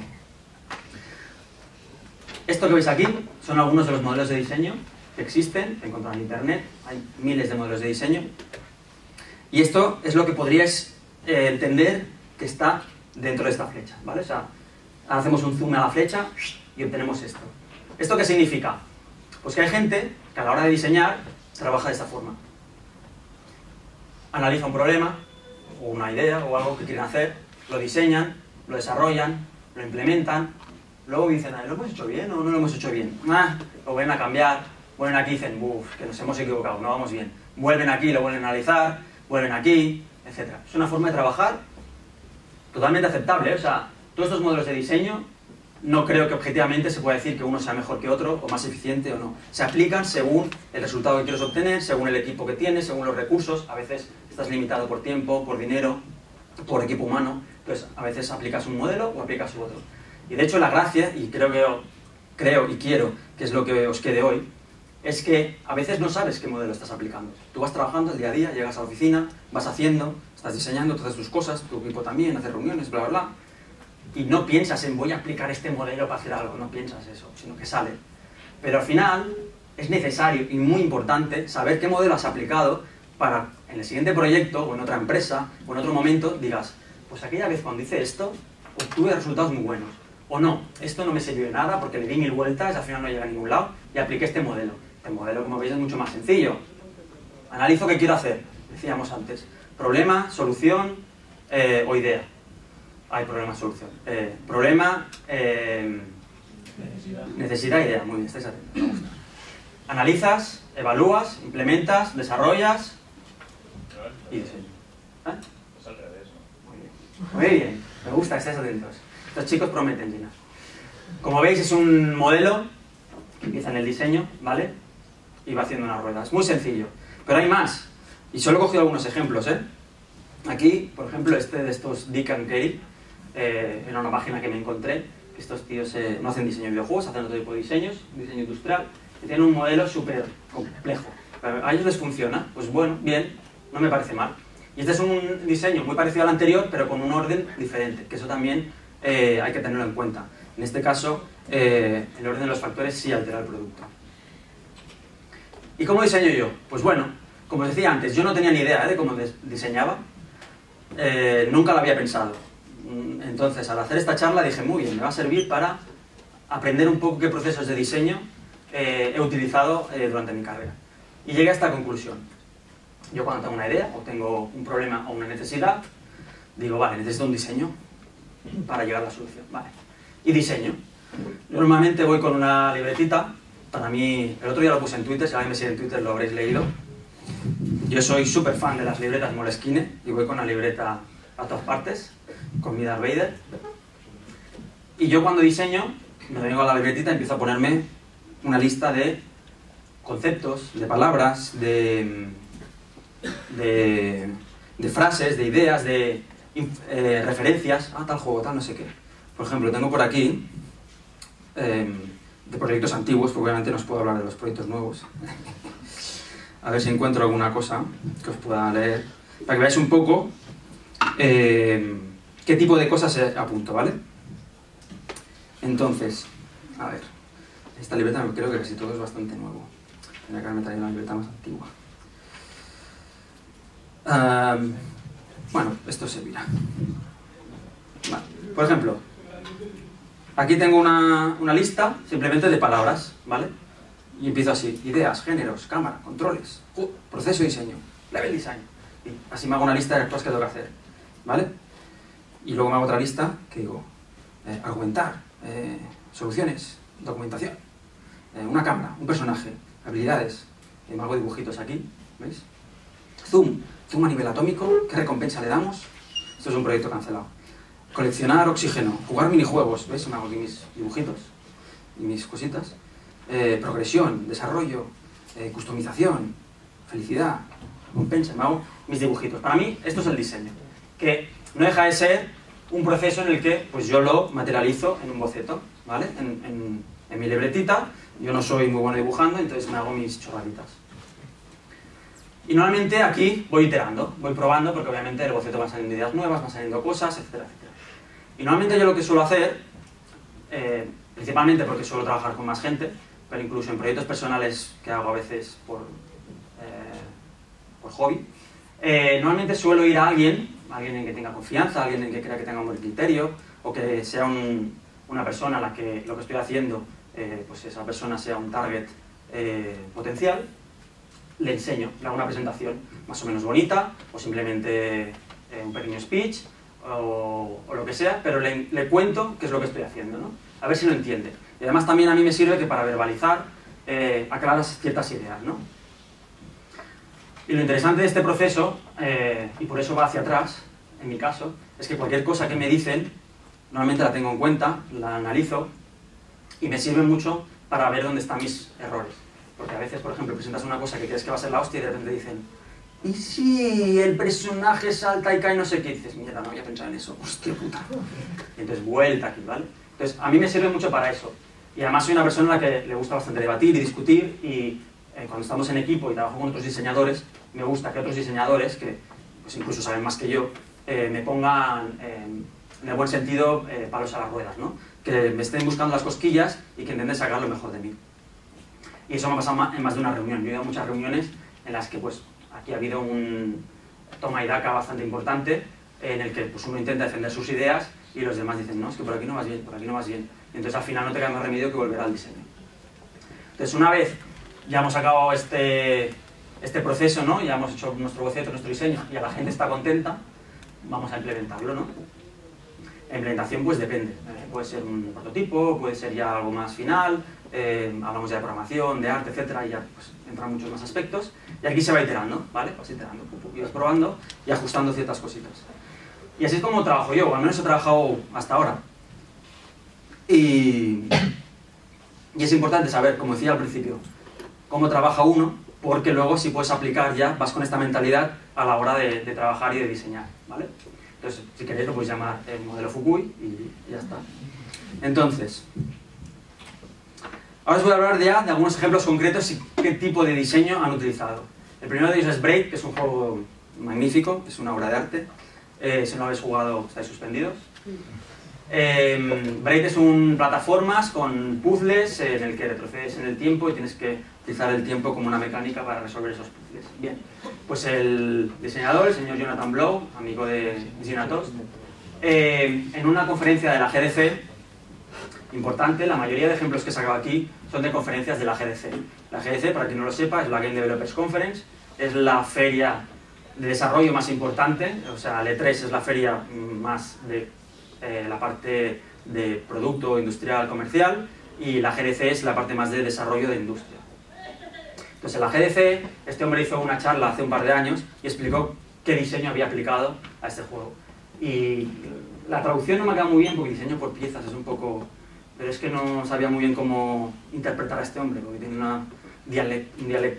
Esto que veis aquí son algunos de los modelos de diseño que existen, que encontrar en internet. Hay miles de modelos de diseño. Y esto es lo que podríais entender que está dentro de esta flecha, ¿vale? O sea, hacemos un zoom a la flecha y obtenemos esto. ¿Esto qué significa? Pues que hay gente que a la hora de diseñar trabaja de esta forma. Analiza un problema, o una idea, o algo que quieren hacer, lo diseñan, lo desarrollan, lo implementan, luego dicen, ¿lo hemos hecho bien o no lo hemos hecho bien? Lo vuelven a cambiar, vuelven aquí y dicen, uff, que nos hemos equivocado, no vamos bien. Vuelven aquí, lo vuelven a analizar, vuelven aquí, etc. Es una forma de trabajar totalmente aceptable, ¿eh? O sea, todos estos modelos de diseño no creo que objetivamente se pueda decir que uno sea mejor que otro, o más eficiente o no. Se aplican según el resultado que quieres obtener, según el equipo que tienes, según los recursos. A veces estás limitado por tiempo, por dinero, por equipo humano. Entonces, a veces aplicas un modelo o aplicas otro. Y de hecho la gracia, y creo y quiero que es lo que os quede hoy, es que a veces no sabes qué modelo estás aplicando. Tú vas trabajando el día a día, llegas a la oficina, vas haciendo, estás diseñando todas tus cosas, tu equipo también, haces reuniones, bla, bla, bla. Y no piensas en voy a aplicar este modelo para hacer algo, no piensas eso, sino que sale. Pero al final es necesario y muy importante saber qué modelo has aplicado para en el siguiente proyecto o en otra empresa o en otro momento digas, pues aquella vez cuando hice esto obtuve resultados muy buenos. O no, esto no me sirvió de nada porque le di 1000 vueltas y al final no llegué a ningún lado y apliqué este modelo. Este modelo, como veis, es mucho más sencillo. Analizo qué quiero hacer, decíamos antes. Problema, solución o idea. Hay problema, solución. Problema, necesidad, idea. Muy bien, estáis atentos, me gusta. Analizas, evalúas, implementas, desarrollas y diseño. Es al revés, ¿no? Muy bien, me gusta, estáis atentos. Estos chicos prometen, Gina. Como veis, es un modelo que empieza en el diseño, ¿vale? Y va haciendo una rueda. Es muy sencillo. Pero hay más. Y solo he cogido algunos ejemplos, ¿eh? Aquí, por ejemplo, este de estos Dick and Kerry, era una página que me encontré, que estos tíos no hacen diseño de videojuegos, hacen otro tipo de diseños, diseño industrial, que tienen un modelo súper complejo. Pero a ellos les funciona, pues bueno, bien, no me parece mal. Y este es un diseño muy parecido al anterior, pero con un orden diferente, que eso también hay que tenerlo en cuenta. En este caso, el orden de los factores sí altera el producto. ¿Y cómo diseño yo? Pues bueno, como os decía antes, yo no tenía ni idea de cómo diseñaba, nunca lo había pensado. Entonces, al hacer esta charla dije, muy bien, me va a servir para aprender un poco qué procesos de diseño he utilizado durante mi carrera. Y llegué a esta conclusión. Yo cuando tengo una idea, o tengo un problema o una necesidad, digo, vale, necesito un diseño para llegar a la solución. Vale. Y diseño. Normalmente voy con una libretita. Para mí, el otro día lo puse en Twitter, si alguien me sigue en Twitter lo habréis leído. Yo soy súper fan de las libretas Moleskine y voy con la libreta a todas partes, con mi Darth Vader. Y yo cuando diseño, me vengo a la libretita y empiezo a ponerme una lista de conceptos, de palabras, de frases, de ideas, de referencias a tal juego, tal no sé qué. Por ejemplo, tengo por aquí de proyectos antiguos, porque obviamente no os puedo hablar de los proyectos nuevos. A ver si encuentro alguna cosa que os pueda leer, para que veáis un poco qué tipo de cosas apunto, ¿vale? Entonces, a ver, esta libreta creo que casi todo es bastante nuevo. Tendría que haberme traído una libreta más antigua. Bueno, esto servirá. Vale. Por ejemplo, aquí tengo una lista simplemente de palabras, ¿vale? Y empiezo así, ideas, géneros, cámara, controles, proceso de diseño, level design. Y así me hago una lista de las cosas que tengo que hacer, ¿vale? Y luego me hago otra lista que digo, argumentar, soluciones, documentación, una cámara, un personaje, habilidades, me hago dibujitos aquí, ¿veis? Zoom a nivel atómico, ¿qué recompensa le damos? Esto es un proyecto cancelado. Coleccionar oxígeno, jugar minijuegos, ¿veis? Me hago aquí mis dibujitos y mis cositas. Progresión, desarrollo, customización, felicidad, recompensa, me hago mis dibujitos. Para mí esto es el diseño, que no deja de ser un proceso en el que pues yo lo materializo en un boceto, ¿vale? En mi libretita. Yo no soy muy bueno dibujando, entonces me hago mis chorraditas. Y normalmente aquí voy iterando, voy probando, porque obviamente el boceto van saliendo ideas nuevas, van saliendo cosas, etcétera, etcétera. Y normalmente yo lo que suelo hacer, principalmente porque suelo trabajar con más gente, pero incluso en proyectos personales que hago a veces por hobby, normalmente suelo ir a alguien en que tenga confianza, alguien en que crea que tenga un buen criterio, o que sea una persona a la que lo que estoy haciendo, pues esa persona sea un target potencial. Le enseño, le hago una presentación más o menos bonita, o simplemente un pequeño speech, o lo que sea, pero le cuento qué es lo que estoy haciendo, ¿no? A ver si lo entiende. Y además también a mí me sirve que para verbalizar, aclarar ciertas ideas, ¿no? Y lo interesante de este proceso, y por eso va hacia atrás, en mi caso, es que cualquier cosa que me dicen, normalmente la tengo en cuenta, la analizo, y me sirve mucho para ver dónde están mis errores. Porque a veces, por ejemplo, presentas una cosa que crees que va a ser la hostia y de repente dicen, ¿y si el personaje salta y cae no sé qué? Y dices, mierda, no había pensado en eso, hostia puta. Y entonces vuelta aquí, ¿vale? Entonces, a mí me sirve mucho para eso. Y además soy una persona a la que le gusta bastante debatir y discutir, y cuando estamos en equipo y trabajo con otros diseñadores, me gusta que otros diseñadores, que pues incluso saben más que yo, me pongan, en el buen sentido, palos a las ruedas, ¿no? Que me estén buscando las cosquillas y que intenten sacar lo mejor de mí. Y eso me ha pasado en más de una reunión. Yo he ido a muchas reuniones en las que pues aquí ha habido un toma y daca bastante importante, en el que pues uno intenta defender sus ideas y los demás dicen, no, es que por aquí no vas bien, por aquí no vas bien. Y entonces al final no te queda más remedio que volver al diseño. Entonces una vez ya hemos acabado este proceso, ¿no? Ya hemos hecho nuestro boceto, nuestro diseño, y a la gente está contenta, vamos a implementarlo, ¿no? La implementación pues depende, puede ser un prototipo, puede ser ya algo más final, hablamos ya de programación, de arte, etcétera, y ya pues, entran muchos más aspectos, y aquí se va iterando, ¿vale? Vas iterando, y vas probando y ajustando ciertas cositas. Y así es como trabajo yo, o al menos he trabajado hasta ahora. Y es importante saber, como decía al principio, cómo trabaja uno, porque luego si puedes aplicar ya, vas con esta mentalidad a la hora de trabajar y de diseñar, ¿vale? Entonces, si queréis lo podéis llamar el modelo Fukui y ya está. Entonces, ahora os voy a hablar ya de algunos ejemplos concretos y qué tipo de diseño han utilizado. El primero de ellos es Braid, que es un juego magnífico, es una obra de arte. Si no lo habéis jugado, estáis suspendidos. Braid es un plataformas con puzzles en el que retrocedes en el tiempo y tienes que utilizar el tiempo como una mecánica para resolver esos puzzles. Bien, pues el diseñador, el señor Jonathan Blow, amigo de Ginatos, en una conferencia de la GDC importante, la mayoría de ejemplos que he sacado aquí son de conferencias de la GDC. La GDC, para quien no lo sepa, es la Game Developers Conference, es la feria de desarrollo más importante, o sea, el E3 es la feria más de la parte de producto industrial comercial y la GDC es la parte más de desarrollo de industria. Entonces en la GDC este hombre hizo una charla hace un par de años y explicó qué diseño había aplicado a este juego. Y la traducción no me ha quedado muy bien porque diseño por piezas es un poco... pero es que no sabía muy bien cómo interpretar a este hombre porque tiene un dialecto,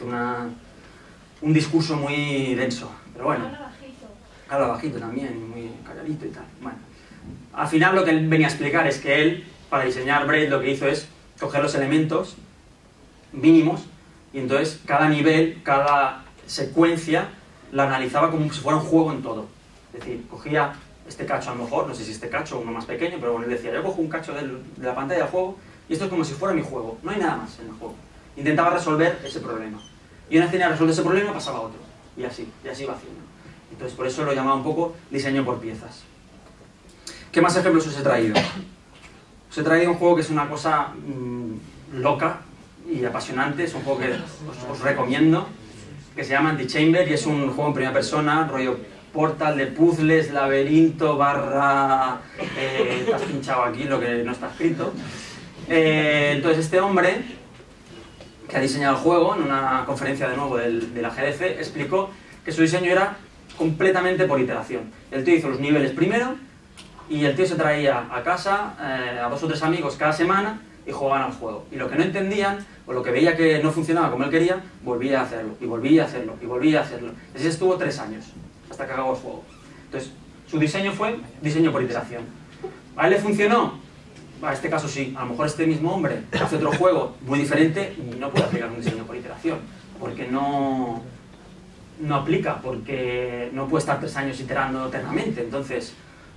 un discurso muy denso. Pero bueno, habla bajito también, muy calladito y tal. Bueno, al final lo que él venía a explicar es que él, para diseñar Braid, lo que hizo es coger los elementos mínimos y entonces cada nivel, cada secuencia la analizaba como si fuera un juego en todo. Es decir, cogía este cacho a lo mejor, no sé si este cacho o uno más pequeño, pero bueno, él decía, yo cojo un cacho de la pantalla del juego y esto es como si fuera mi juego, no hay nada más en el juego. Intentaba resolver ese problema. Y una vez tenía resuelto ese problema pasaba a otro. Y así iba haciendo. Entonces por eso lo llamaba un poco diseño por piezas. ¿Qué más ejemplos os he traído? Os he traído un juego que es una cosa loca y apasionante, es un juego que os recomiendo, que se llama Antichamber y es un juego en primera persona, rollo Portal de puzzles, laberinto, barra... te has pinchado aquí lo que no está escrito. Entonces este hombre, que ha diseñado el juego, en una conferencia de nuevo de la GDC, explicó que su diseño era completamente por iteración. El tío hizo los niveles primero y el tío se traía a casa a 2 o 3 amigos cada semana y jugaban al juego. Y lo que no entendían, o lo que veía que no funcionaba como él quería, volvía a hacerlo, y volvía a hacerlo, y volvía a hacerlo. Así estuvo 3 años, hasta que acabó el juego. Entonces, su diseño fue diseño por iteración. ¿A él le funcionó? En este caso sí. A lo mejor este mismo hombre hace otro juego muy diferente y no puede aplicar un diseño por iteración, porque no aplica, porque no puede estar 3 años iterando eternamente. Entonces,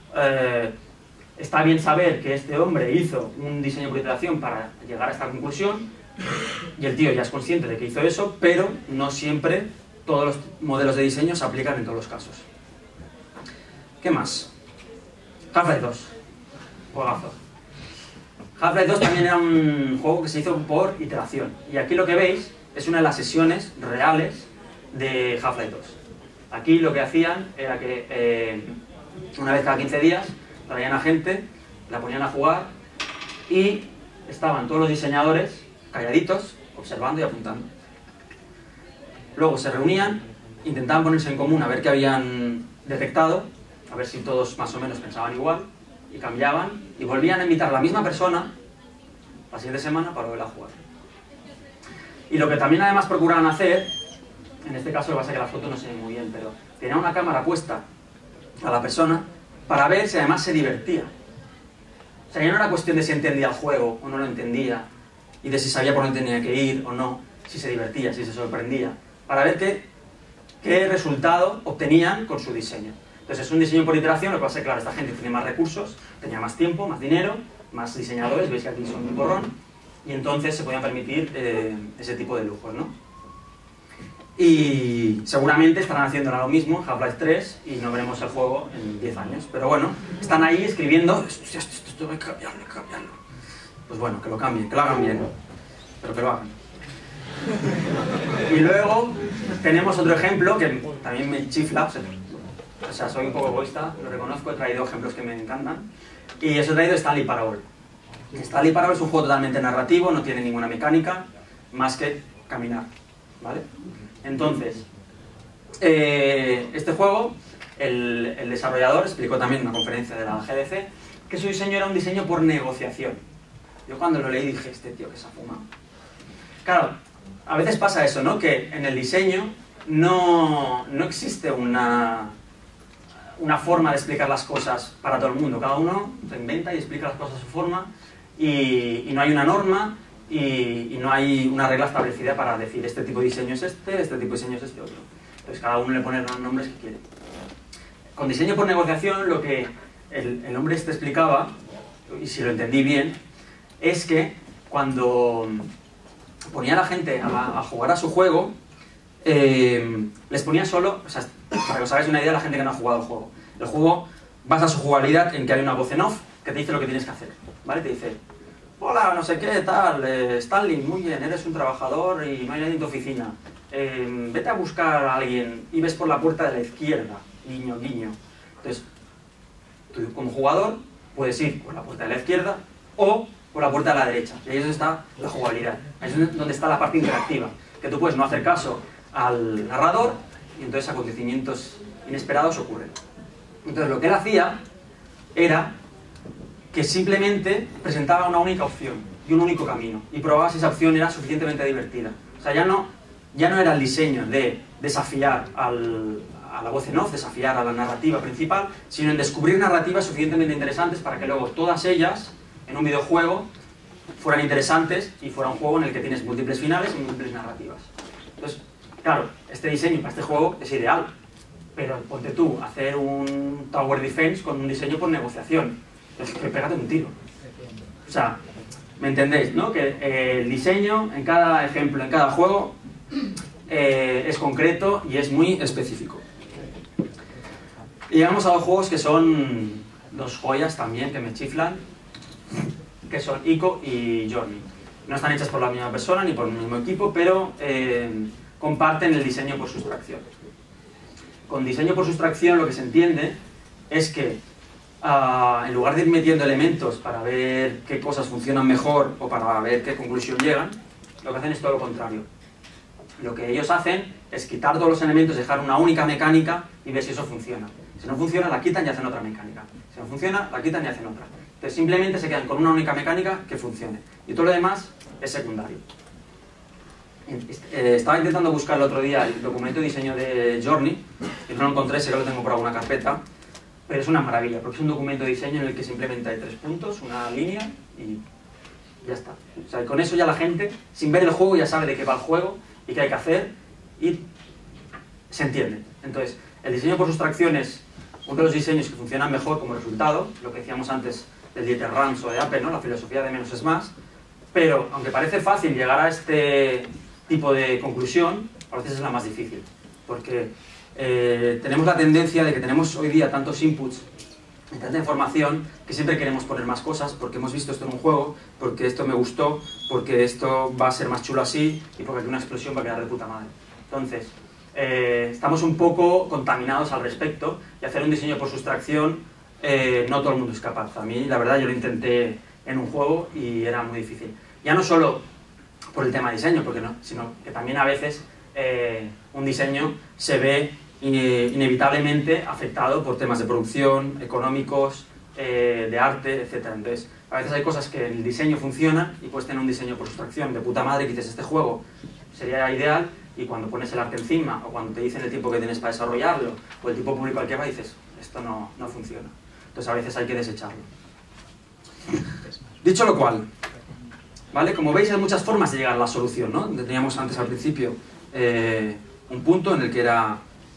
está bien saber que este hombre hizo un diseño por iteración para llegar a esta conclusión y el tío ya es consciente de que hizo eso, pero no siempre todos los modelos de diseño se aplican en todos los casos. ¿Qué más? Half-Life 2. Juegazo. Half-Life 2 también era un juego que se hizo por iteración. Y aquí lo que veis es una de las sesiones reales de Half-Life 2. Aquí lo que hacían era que una vez cada 15 días traían a gente, la ponían a jugar y estaban todos los diseñadores calladitos, observando y apuntando. Luego se reunían, intentaban ponerse en común a ver qué habían detectado, a ver si todos más o menos pensaban igual, y cambiaban, y volvían a invitar a la misma persona la siguiente semana para volver a jugar. Y lo que también además procuraban hacer, en este caso lo que pasa es que la foto no se ve muy bien, pero tenía una cámara puesta a la persona para ver si además se divertía. O sea, ya no era cuestión de si entendía el juego o no lo entendía, y de si sabía por dónde tenía que ir o no, si se divertía, si se sorprendía, para ver qué resultado obtenían con su diseño. Entonces es un diseño por iteración, lo que pasa es que claro, esta gente tiene más recursos, tenía más tiempo, más dinero, más diseñadores, veis que aquí son un borrón, y entonces se podían permitir ese tipo de lujos, ¿no? Y seguramente estarán haciendo ahora lo mismo en Half-Life 3 y no veremos el juego en 10 años. Pero bueno, están ahí escribiendo, esto hay que cambiarlo, hay que cambiarlo. Pues bueno, que lo cambien, que lo hagan bien, pero que lo hagan. Y luego tenemos otro ejemplo que también me chifla, o sea, soy un poco egoísta, lo reconozco, he traído ejemplos que me encantan. Y os he traído Stanley Parable. Stanley Parable es un juego totalmente narrativo, no tiene ninguna mecánica, más que caminar, ¿vale? Entonces, este juego, el desarrollador explicó también en una conferencia de la GDC que su diseño era un diseño por negociación. Yo cuando lo leí dije, este tío que se ha fumado. Claro, a veces pasa eso, ¿no? Que en el diseño no existe una una forma de explicar las cosas para todo el mundo. Cada uno se inventa y explica las cosas a su forma y no hay una norma y no hay una regla establecida para decir este tipo de diseño es este tipo de diseño es este otro. Entonces cada uno le pone los nombres que quiere. Con diseño por negociación lo que el hombre este explicaba, y si lo entendí bien, es que cuando ponía a la gente a jugar a su juego, les ponía solo, o sea, para que os hagáis una idea, la gente que no ha jugado el juego. El juego basa su jugabilidad en que hay una voz en off que te dice lo que tienes que hacer, ¿vale? Te dice, hola, no sé qué, tal, Stanley, muy bien, eres un trabajador y no hay nadie en tu oficina. Vete a buscar a alguien y ves por la puerta de la izquierda, guiño, guiño. Entonces, tú como jugador puedes ir por la puerta de la izquierda o por la puerta de la derecha. Y ahí es donde está la jugabilidad. Ahí es donde está la parte interactiva. Que tú puedes no hacer caso al narrador y entonces acontecimientos inesperados ocurren. Entonces lo que él hacía era que simplemente presentaba una única opción y un único camino y probaba si esa opción era suficientemente divertida. O sea, ya no era el diseño de desafiar a la voz en off, desafiar a la narrativa principal, sino en descubrir narrativas suficientemente interesantes para que luego todas ellas, en un videojuego, fueran interesantes y fuera un juego en el que tienes múltiples finales y múltiples narrativas. Entonces, claro, este diseño para este juego es ideal, pero ponte tú a hacer un Tower Defense con un diseño por negociación. Es que pégate un tiro. O sea, ¿me entendéis, no? Que el diseño en cada ejemplo, en cada juego, es concreto y es muy específico. Y llegamos a dos juegos que son dos joyas también que me chiflan, que son Ico y Journey. No están hechas por la misma persona ni por el mismo equipo, pero comparten el diseño por sustracción. Con diseño por sustracción lo que se entiende es que en lugar de ir metiendo elementos para ver qué cosas funcionan mejor o para ver qué conclusión llegan, lo que hacen es todo lo contrario. Lo que ellos hacen es quitar todos los elementos, dejar una única mecánica y ver si eso funciona. Si no funciona, la quitan y hacen otra mecánica. Si no funciona, la quitan y hacen otra. Entonces simplemente se quedan con una única mecánica que funcione. Y todo lo demás es secundario. Estaba intentando buscar el otro día el documento de diseño de Journey y no lo encontré, sé que lo tengo por alguna carpeta, pero es una maravilla, porque es un documento de diseño en el que simplemente hay 3 puntos, una línea y ya está. O sea, con eso ya la gente, sin ver el juego, ya sabe de qué va el juego y qué hay que hacer y se entiende. Entonces, el diseño por sustracción es uno de los diseños que funcionan mejor como resultado, lo que decíamos antes del Dieter Rams o de Apple, ¿no? La filosofía de menos es más, pero aunque parece fácil llegar a este tipo de conclusión, a veces es la más difícil, porque tenemos la tendencia de que tenemos hoy día tantos inputs y tanta información que siempre queremos poner más cosas porque hemos visto esto en un juego, porque esto me gustó, porque esto va a ser más chulo así y porque aquí una explosión va a quedar de puta madre. Entonces, estamos un poco contaminados al respecto y hacer un diseño por sustracción no todo el mundo es capaz. A mí, la verdad, yo lo intenté en un juego y era muy difícil. Ya no solo por el tema de diseño, porque no, sino que también a veces un diseño se ve inevitablemente afectado por temas de producción, económicos, de arte, etc. Entonces, a veces hay cosas que en el diseño funcionan y puedes tener un diseño por sustracción de puta madre que dices, este juego sería ideal, y cuando pones el arte encima, o cuando te dicen el tiempo que tienes para desarrollarlo, o el tipo público al que va, dices, esto no funciona. Entonces a veces hay que desecharlo. Dicho lo cual, ¿vale? Como veis hay muchas formas de llegar a la solución, ¿no? Teníamos antes al principio un punto en el que era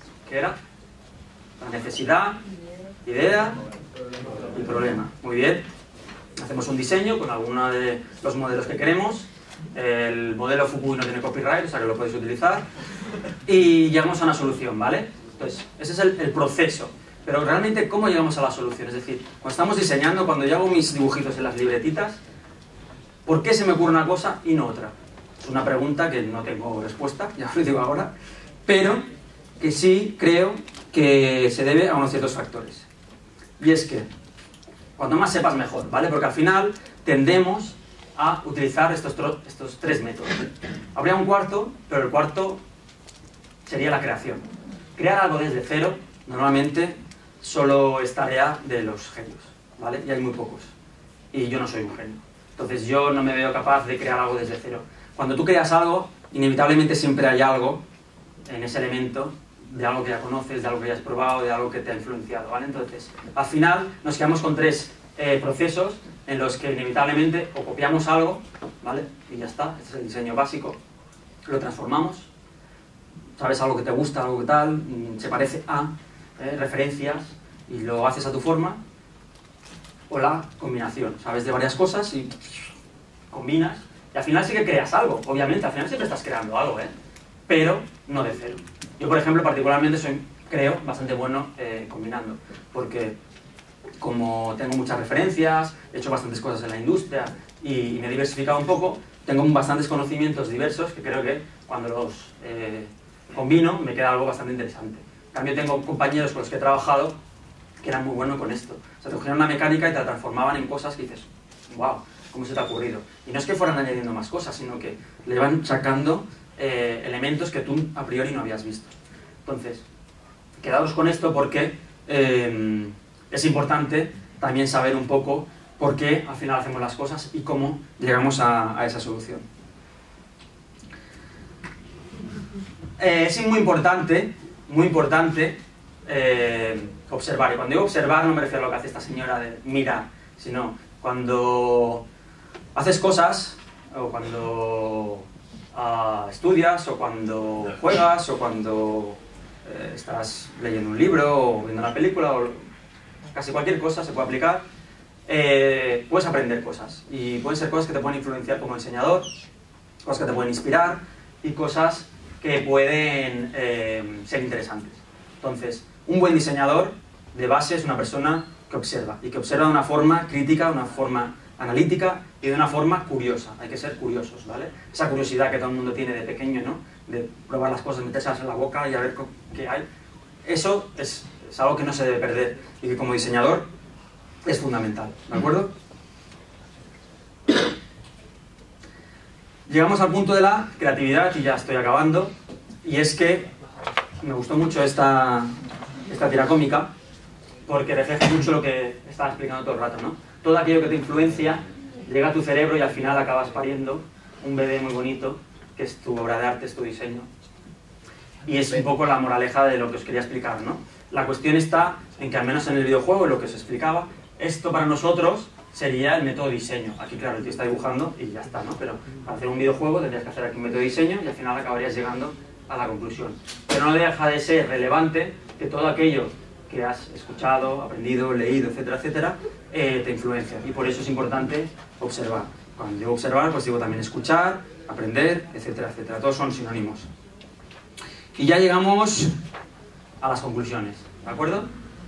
la necesidad, idea y problema. Muy bien. Hacemos un diseño con alguno de los modelos que queremos. El modelo Fukui no tiene copyright, o sea que lo podéis utilizar. Y llegamos a una solución, ¿vale? Entonces, ese es el proceso. Pero realmente, ¿cómo llegamos a la solución? Es decir, cuando estamos diseñando, cuando yo hago mis dibujitos en las libretitas, ¿por qué se me ocurre una cosa y no otra? Es una pregunta que no tengo respuesta, ya os lo digo ahora, pero que sí creo que se debe a unos ciertos factores. Y es que, cuanto más sepas mejor, ¿vale? Porque al final tendemos a utilizar estos 3 métodos. Habría un cuarto, pero el cuarto sería la creación. Crear algo desde cero, normalmente, solo es tarea de los genios, ¿vale? Y hay muy pocos. Y yo no soy un genio. Entonces yo no me veo capaz de crear algo desde cero. Cuando tú creas algo, inevitablemente siempre hay algo en ese elemento de algo que ya conoces, de algo que ya has probado, de algo que te ha influenciado, ¿vale? Entonces, al final nos quedamos con tres procesos en los que inevitablemente o copiamos algo, ¿vale? Y ya está, este es el diseño básico, lo transformamos, sabes algo que te gusta, algo que tal, se parece a referencias y lo haces a tu forma, o la combinación, sabes de varias cosas y combinas, y al final sí que creas algo, obviamente, al final siempre estás creando algo, pero no de cero. Yo, por ejemplo, particularmente creo bastante bueno combinando, porque como tengo muchas referencias, he hecho bastantes cosas en la industria y me he diversificado un poco, tengo bastantes conocimientos diversos que creo que cuando los combino me queda algo bastante interesante. En cambio, tengo compañeros con los que he trabajado que eran muy buenos con esto. O sea, te cogían una mecánica y te la transformaban en cosas que dices, wow, ¿cómo se te ha ocurrido? Y no es que fueran añadiendo más cosas, sino que le van sacando elementos que tú a priori no habías visto. Entonces, quedaos con esto porque es importante también saber un poco por qué al final hacemos las cosas y cómo llegamos a esa solución. Es muy importante observar. Y cuando digo observar no me refiero a lo que hace esta señora de mirar, sino cuando haces cosas, o cuando estudias, o cuando juegas, o cuando estás leyendo un libro, o viendo una película, o casi cualquier cosa se puede aplicar, puedes aprender cosas. Y pueden ser cosas que te pueden influenciar como diseñador, cosas que te pueden inspirar, y cosas que pueden ser interesantes. Entonces, un buen diseñador de base es una persona que observa, y que observa de una forma crítica, de una forma analítica y de una forma curiosa. Hay que ser curiosos, ¿vale? Esa curiosidad que todo el mundo tiene de pequeño, ¿no? De probar las cosas, metérselas en la boca y a ver qué hay. Eso es algo que no se debe perder y que como diseñador es fundamental, ¿de acuerdo? Llegamos al punto de la creatividad y ya estoy acabando, y es que me gustó mucho esta tira cómica porque refleja mucho lo que estaba explicando todo el rato, ¿no? Todo aquello que te influencia llega a tu cerebro y al final acabas pariendo un bebé muy bonito que es tu obra de arte, es tu diseño. Y es un poco la moraleja de lo que os quería explicar, ¿no? La cuestión está en que al menos en el videojuego, en lo que os explicaba, esto para nosotros sería el método diseño. Aquí, claro, el tío está dibujando y ya está, ¿no? Pero para hacer un videojuego tendrías que hacer aquí un método diseño y al final acabarías llegando a la conclusión. Pero no deja de ser relevante que todo aquello que has escuchado, aprendido, leído, etcétera, etcétera, te influencia. Y por eso es importante observar. Cuando digo observar, pues digo también escuchar, aprender, etcétera, etcétera. Todos son sinónimos. Y ya llegamos a las conclusiones, ¿de acuerdo?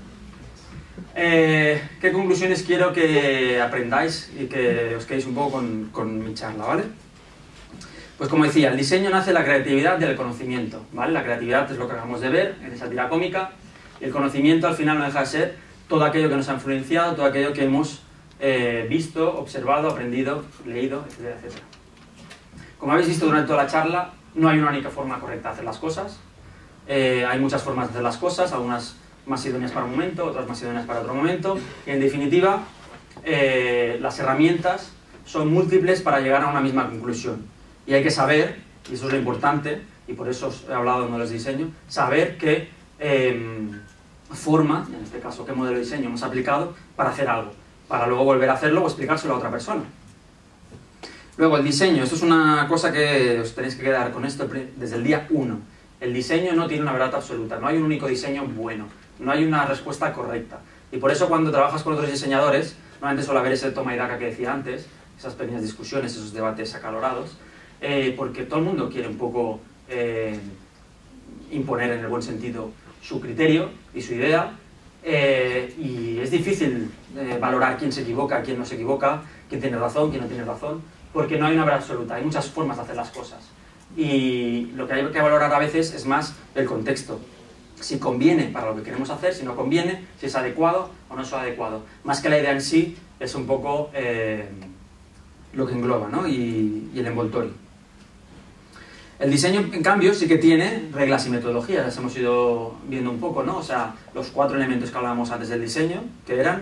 ¿Qué conclusiones quiero que aprendáis y que os quedéis un poco con mi charla, ¿vale? Pues como decía, el diseño nace de la creatividad y del conocimiento, ¿vale? La creatividad es lo que acabamos de ver en esa tira cómica, y el conocimiento al final no deja de ser todo aquello que nos ha influenciado, todo aquello que hemos visto, observado, aprendido, leído, etcétera, etcétera. Como habéis visto durante toda la charla, no hay una única forma correcta de hacer las cosas. Hay muchas formas de hacer las cosas, algunas más idóneas para un momento, otras más idóneas para otro momento, y en definitiva, las herramientas son múltiples para llegar a una misma conclusión. Y hay que saber, y eso es lo importante, y por eso os he hablado de modelos de diseño, saber qué forma, en este caso qué modelo de diseño hemos aplicado para hacer algo, para luego volver a hacerlo o explicárselo a otra persona. Luego el diseño, esto es una cosa que os tenéis que quedar con esto desde el día 1. El diseño no tiene una verdad absoluta, no hay un único diseño bueno, no hay una respuesta correcta. Y por eso cuando trabajas con otros diseñadores, normalmente suele haber ese toma y daca que decía antes, esas pequeñas discusiones, esos debates acalorados, porque todo el mundo quiere un poco imponer en el buen sentido su criterio y su idea, y es difícil valorar quién se equivoca, quién no se equivoca, quién tiene razón, quién no tiene razón, porque no hay una verdad absoluta, hay muchas formas de hacer las cosas. Y lo que hay que valorar a veces es más el contexto. Si conviene para lo que queremos hacer, si no conviene, si es adecuado o no es adecuado. Más que la idea en sí, es un poco lo que engloba, ¿no? y el envoltorio. El diseño, en cambio, sí que tiene reglas y metodologías, las hemos ido viendo un poco, ¿no? O sea, los 4 elementos que hablábamos antes del diseño, que eran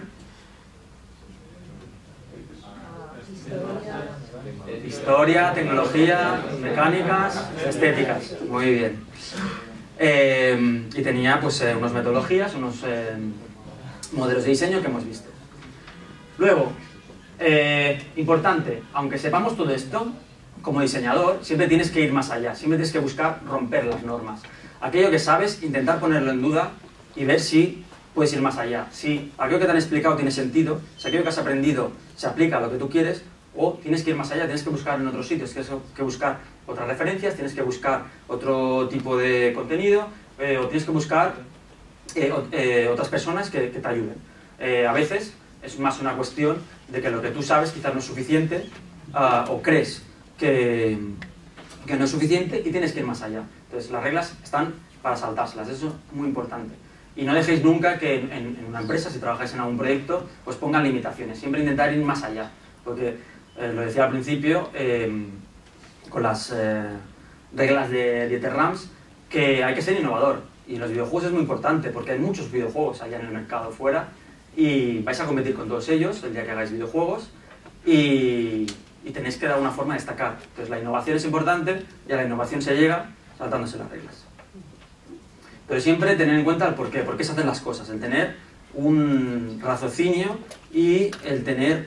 historia, tecnología, mecánicas, estéticas. Muy bien. y tenía pues unas metodologías, unos modelos de diseño que hemos visto. Luego, importante, aunque sepamos todo esto, como diseñador, siempre tienes que ir más allá, siempre tienes que buscar romper las normas. Aquello que sabes, intentar ponerlo en duda y ver si puedes ir más allá. Si aquello que te han explicado tiene sentido, si aquello que has aprendido se aplica a lo que tú quieres, o tienes que ir más allá, tienes que buscar en otros sitios, tienes que buscar otras referencias, tienes que buscar otro tipo de contenido, o tienes que buscar otras personas que te ayuden. A veces es más una cuestión de que lo que tú sabes quizás no es suficiente, o crees que no es suficiente y tienes que ir más allá. Entonces las reglas están para saltárselas, eso es muy importante. Y no dejéis nunca que en una empresa, si trabajáis en algún proyecto, os pongan limitaciones, siempre intentar ir más allá, porque lo decía al principio, con las reglas de Dieter Rams, que hay que ser innovador, y en los videojuegos es muy importante, porque hay muchos videojuegos allá en el mercado fuera, y vais a competir con todos ellos el día que hagáis videojuegos, y tenéis que dar una forma de destacar. Entonces la innovación es importante, y a la innovación se llega saltándose las reglas. Pero siempre tener en cuenta el por qué se hacen las cosas, el tener un raciocinio y el tener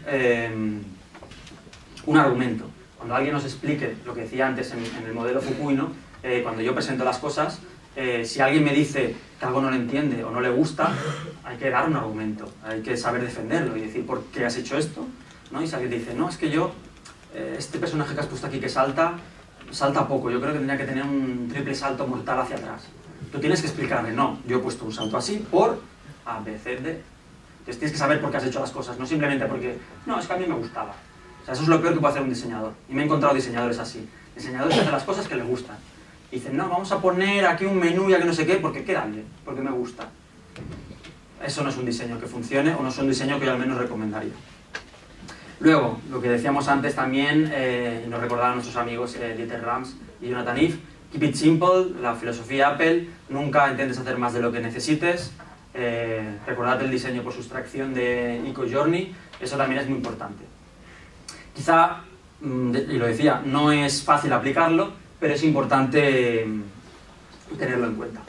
un argumento. Cuando alguien nos explique lo que decía antes en el modelo Fukui, ¿no? Cuando yo presento las cosas, si alguien me dice que algo no le entiende o no le gusta, hay que dar un argumento, hay que saber defenderlo y decir por qué has hecho esto, ¿no? Y si alguien te dice, no, es que yo, este personaje que has puesto aquí que salta poco, yo creo que tendría que tener un triple salto mortal hacia atrás. Tú tienes que explicarle, no, yo he puesto un salto así por A, B, C, D. Entonces tienes que saber por qué has hecho las cosas, no simplemente porque, no, es que a mí me gustaba. O sea, eso es lo peor que puede hacer un diseñador. Y me he encontrado diseñadores así. Diseñadores que hacen las cosas que les gustan. Y dicen, no, vamos a poner aquí un menú ya que no sé qué, porque queda bien, porque me gusta. Eso no es un diseño que funcione, o no es un diseño que yo al menos recomendaría. Luego, lo que decíamos antes también, y nos recordaron nuestros amigos Dieter Rams y Jonathan Ive, keep it simple, la filosofía Apple, nunca intentes hacer más de lo que necesites, recordad el diseño por sustracción de Eco Journey, eso también es muy importante. Quizá, y lo decía, no es fácil aplicarlo, pero es importante tenerlo en cuenta.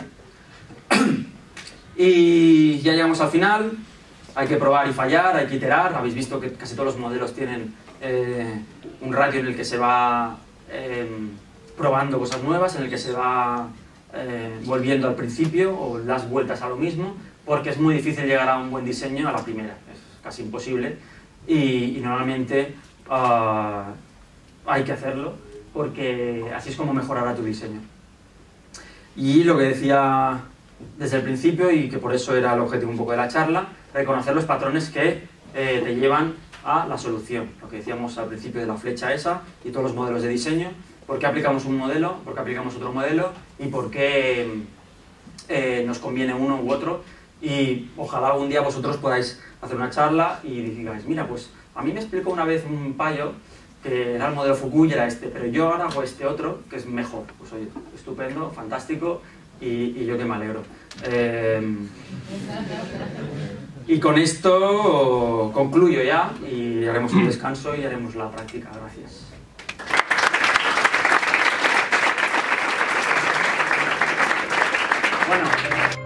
Y ya llegamos al final, hay que probar y fallar, hay que iterar, habéis visto que casi todos los modelos tienen un ratio en el que se va probando cosas nuevas, en el que se va volviendo al principio o das vueltas a lo mismo, porque es muy difícil llegar a un buen diseño a la primera, es casi imposible, y normalmente hay que hacerlo, porque así es como mejorará tu diseño. Y lo que decía desde el principio, y que por eso era el objetivo un poco de la charla, reconocer los patrones que te llevan a la solución. Lo que decíamos al principio de la flecha esa y todos los modelos de diseño, por qué aplicamos un modelo, por qué aplicamos otro modelo y por qué nos conviene uno u otro. Y ojalá algún día vosotros podáis hacer una charla y digáis, mira, pues a mí me explicó una vez un payo que era el modelo Fukui y era este, pero yo ahora hago este otro que es mejor. Pues oye, estupendo, fantástico y yo que me alegro. Y con esto concluyo ya y haremos un descanso y haremos la práctica. Gracias. Bueno.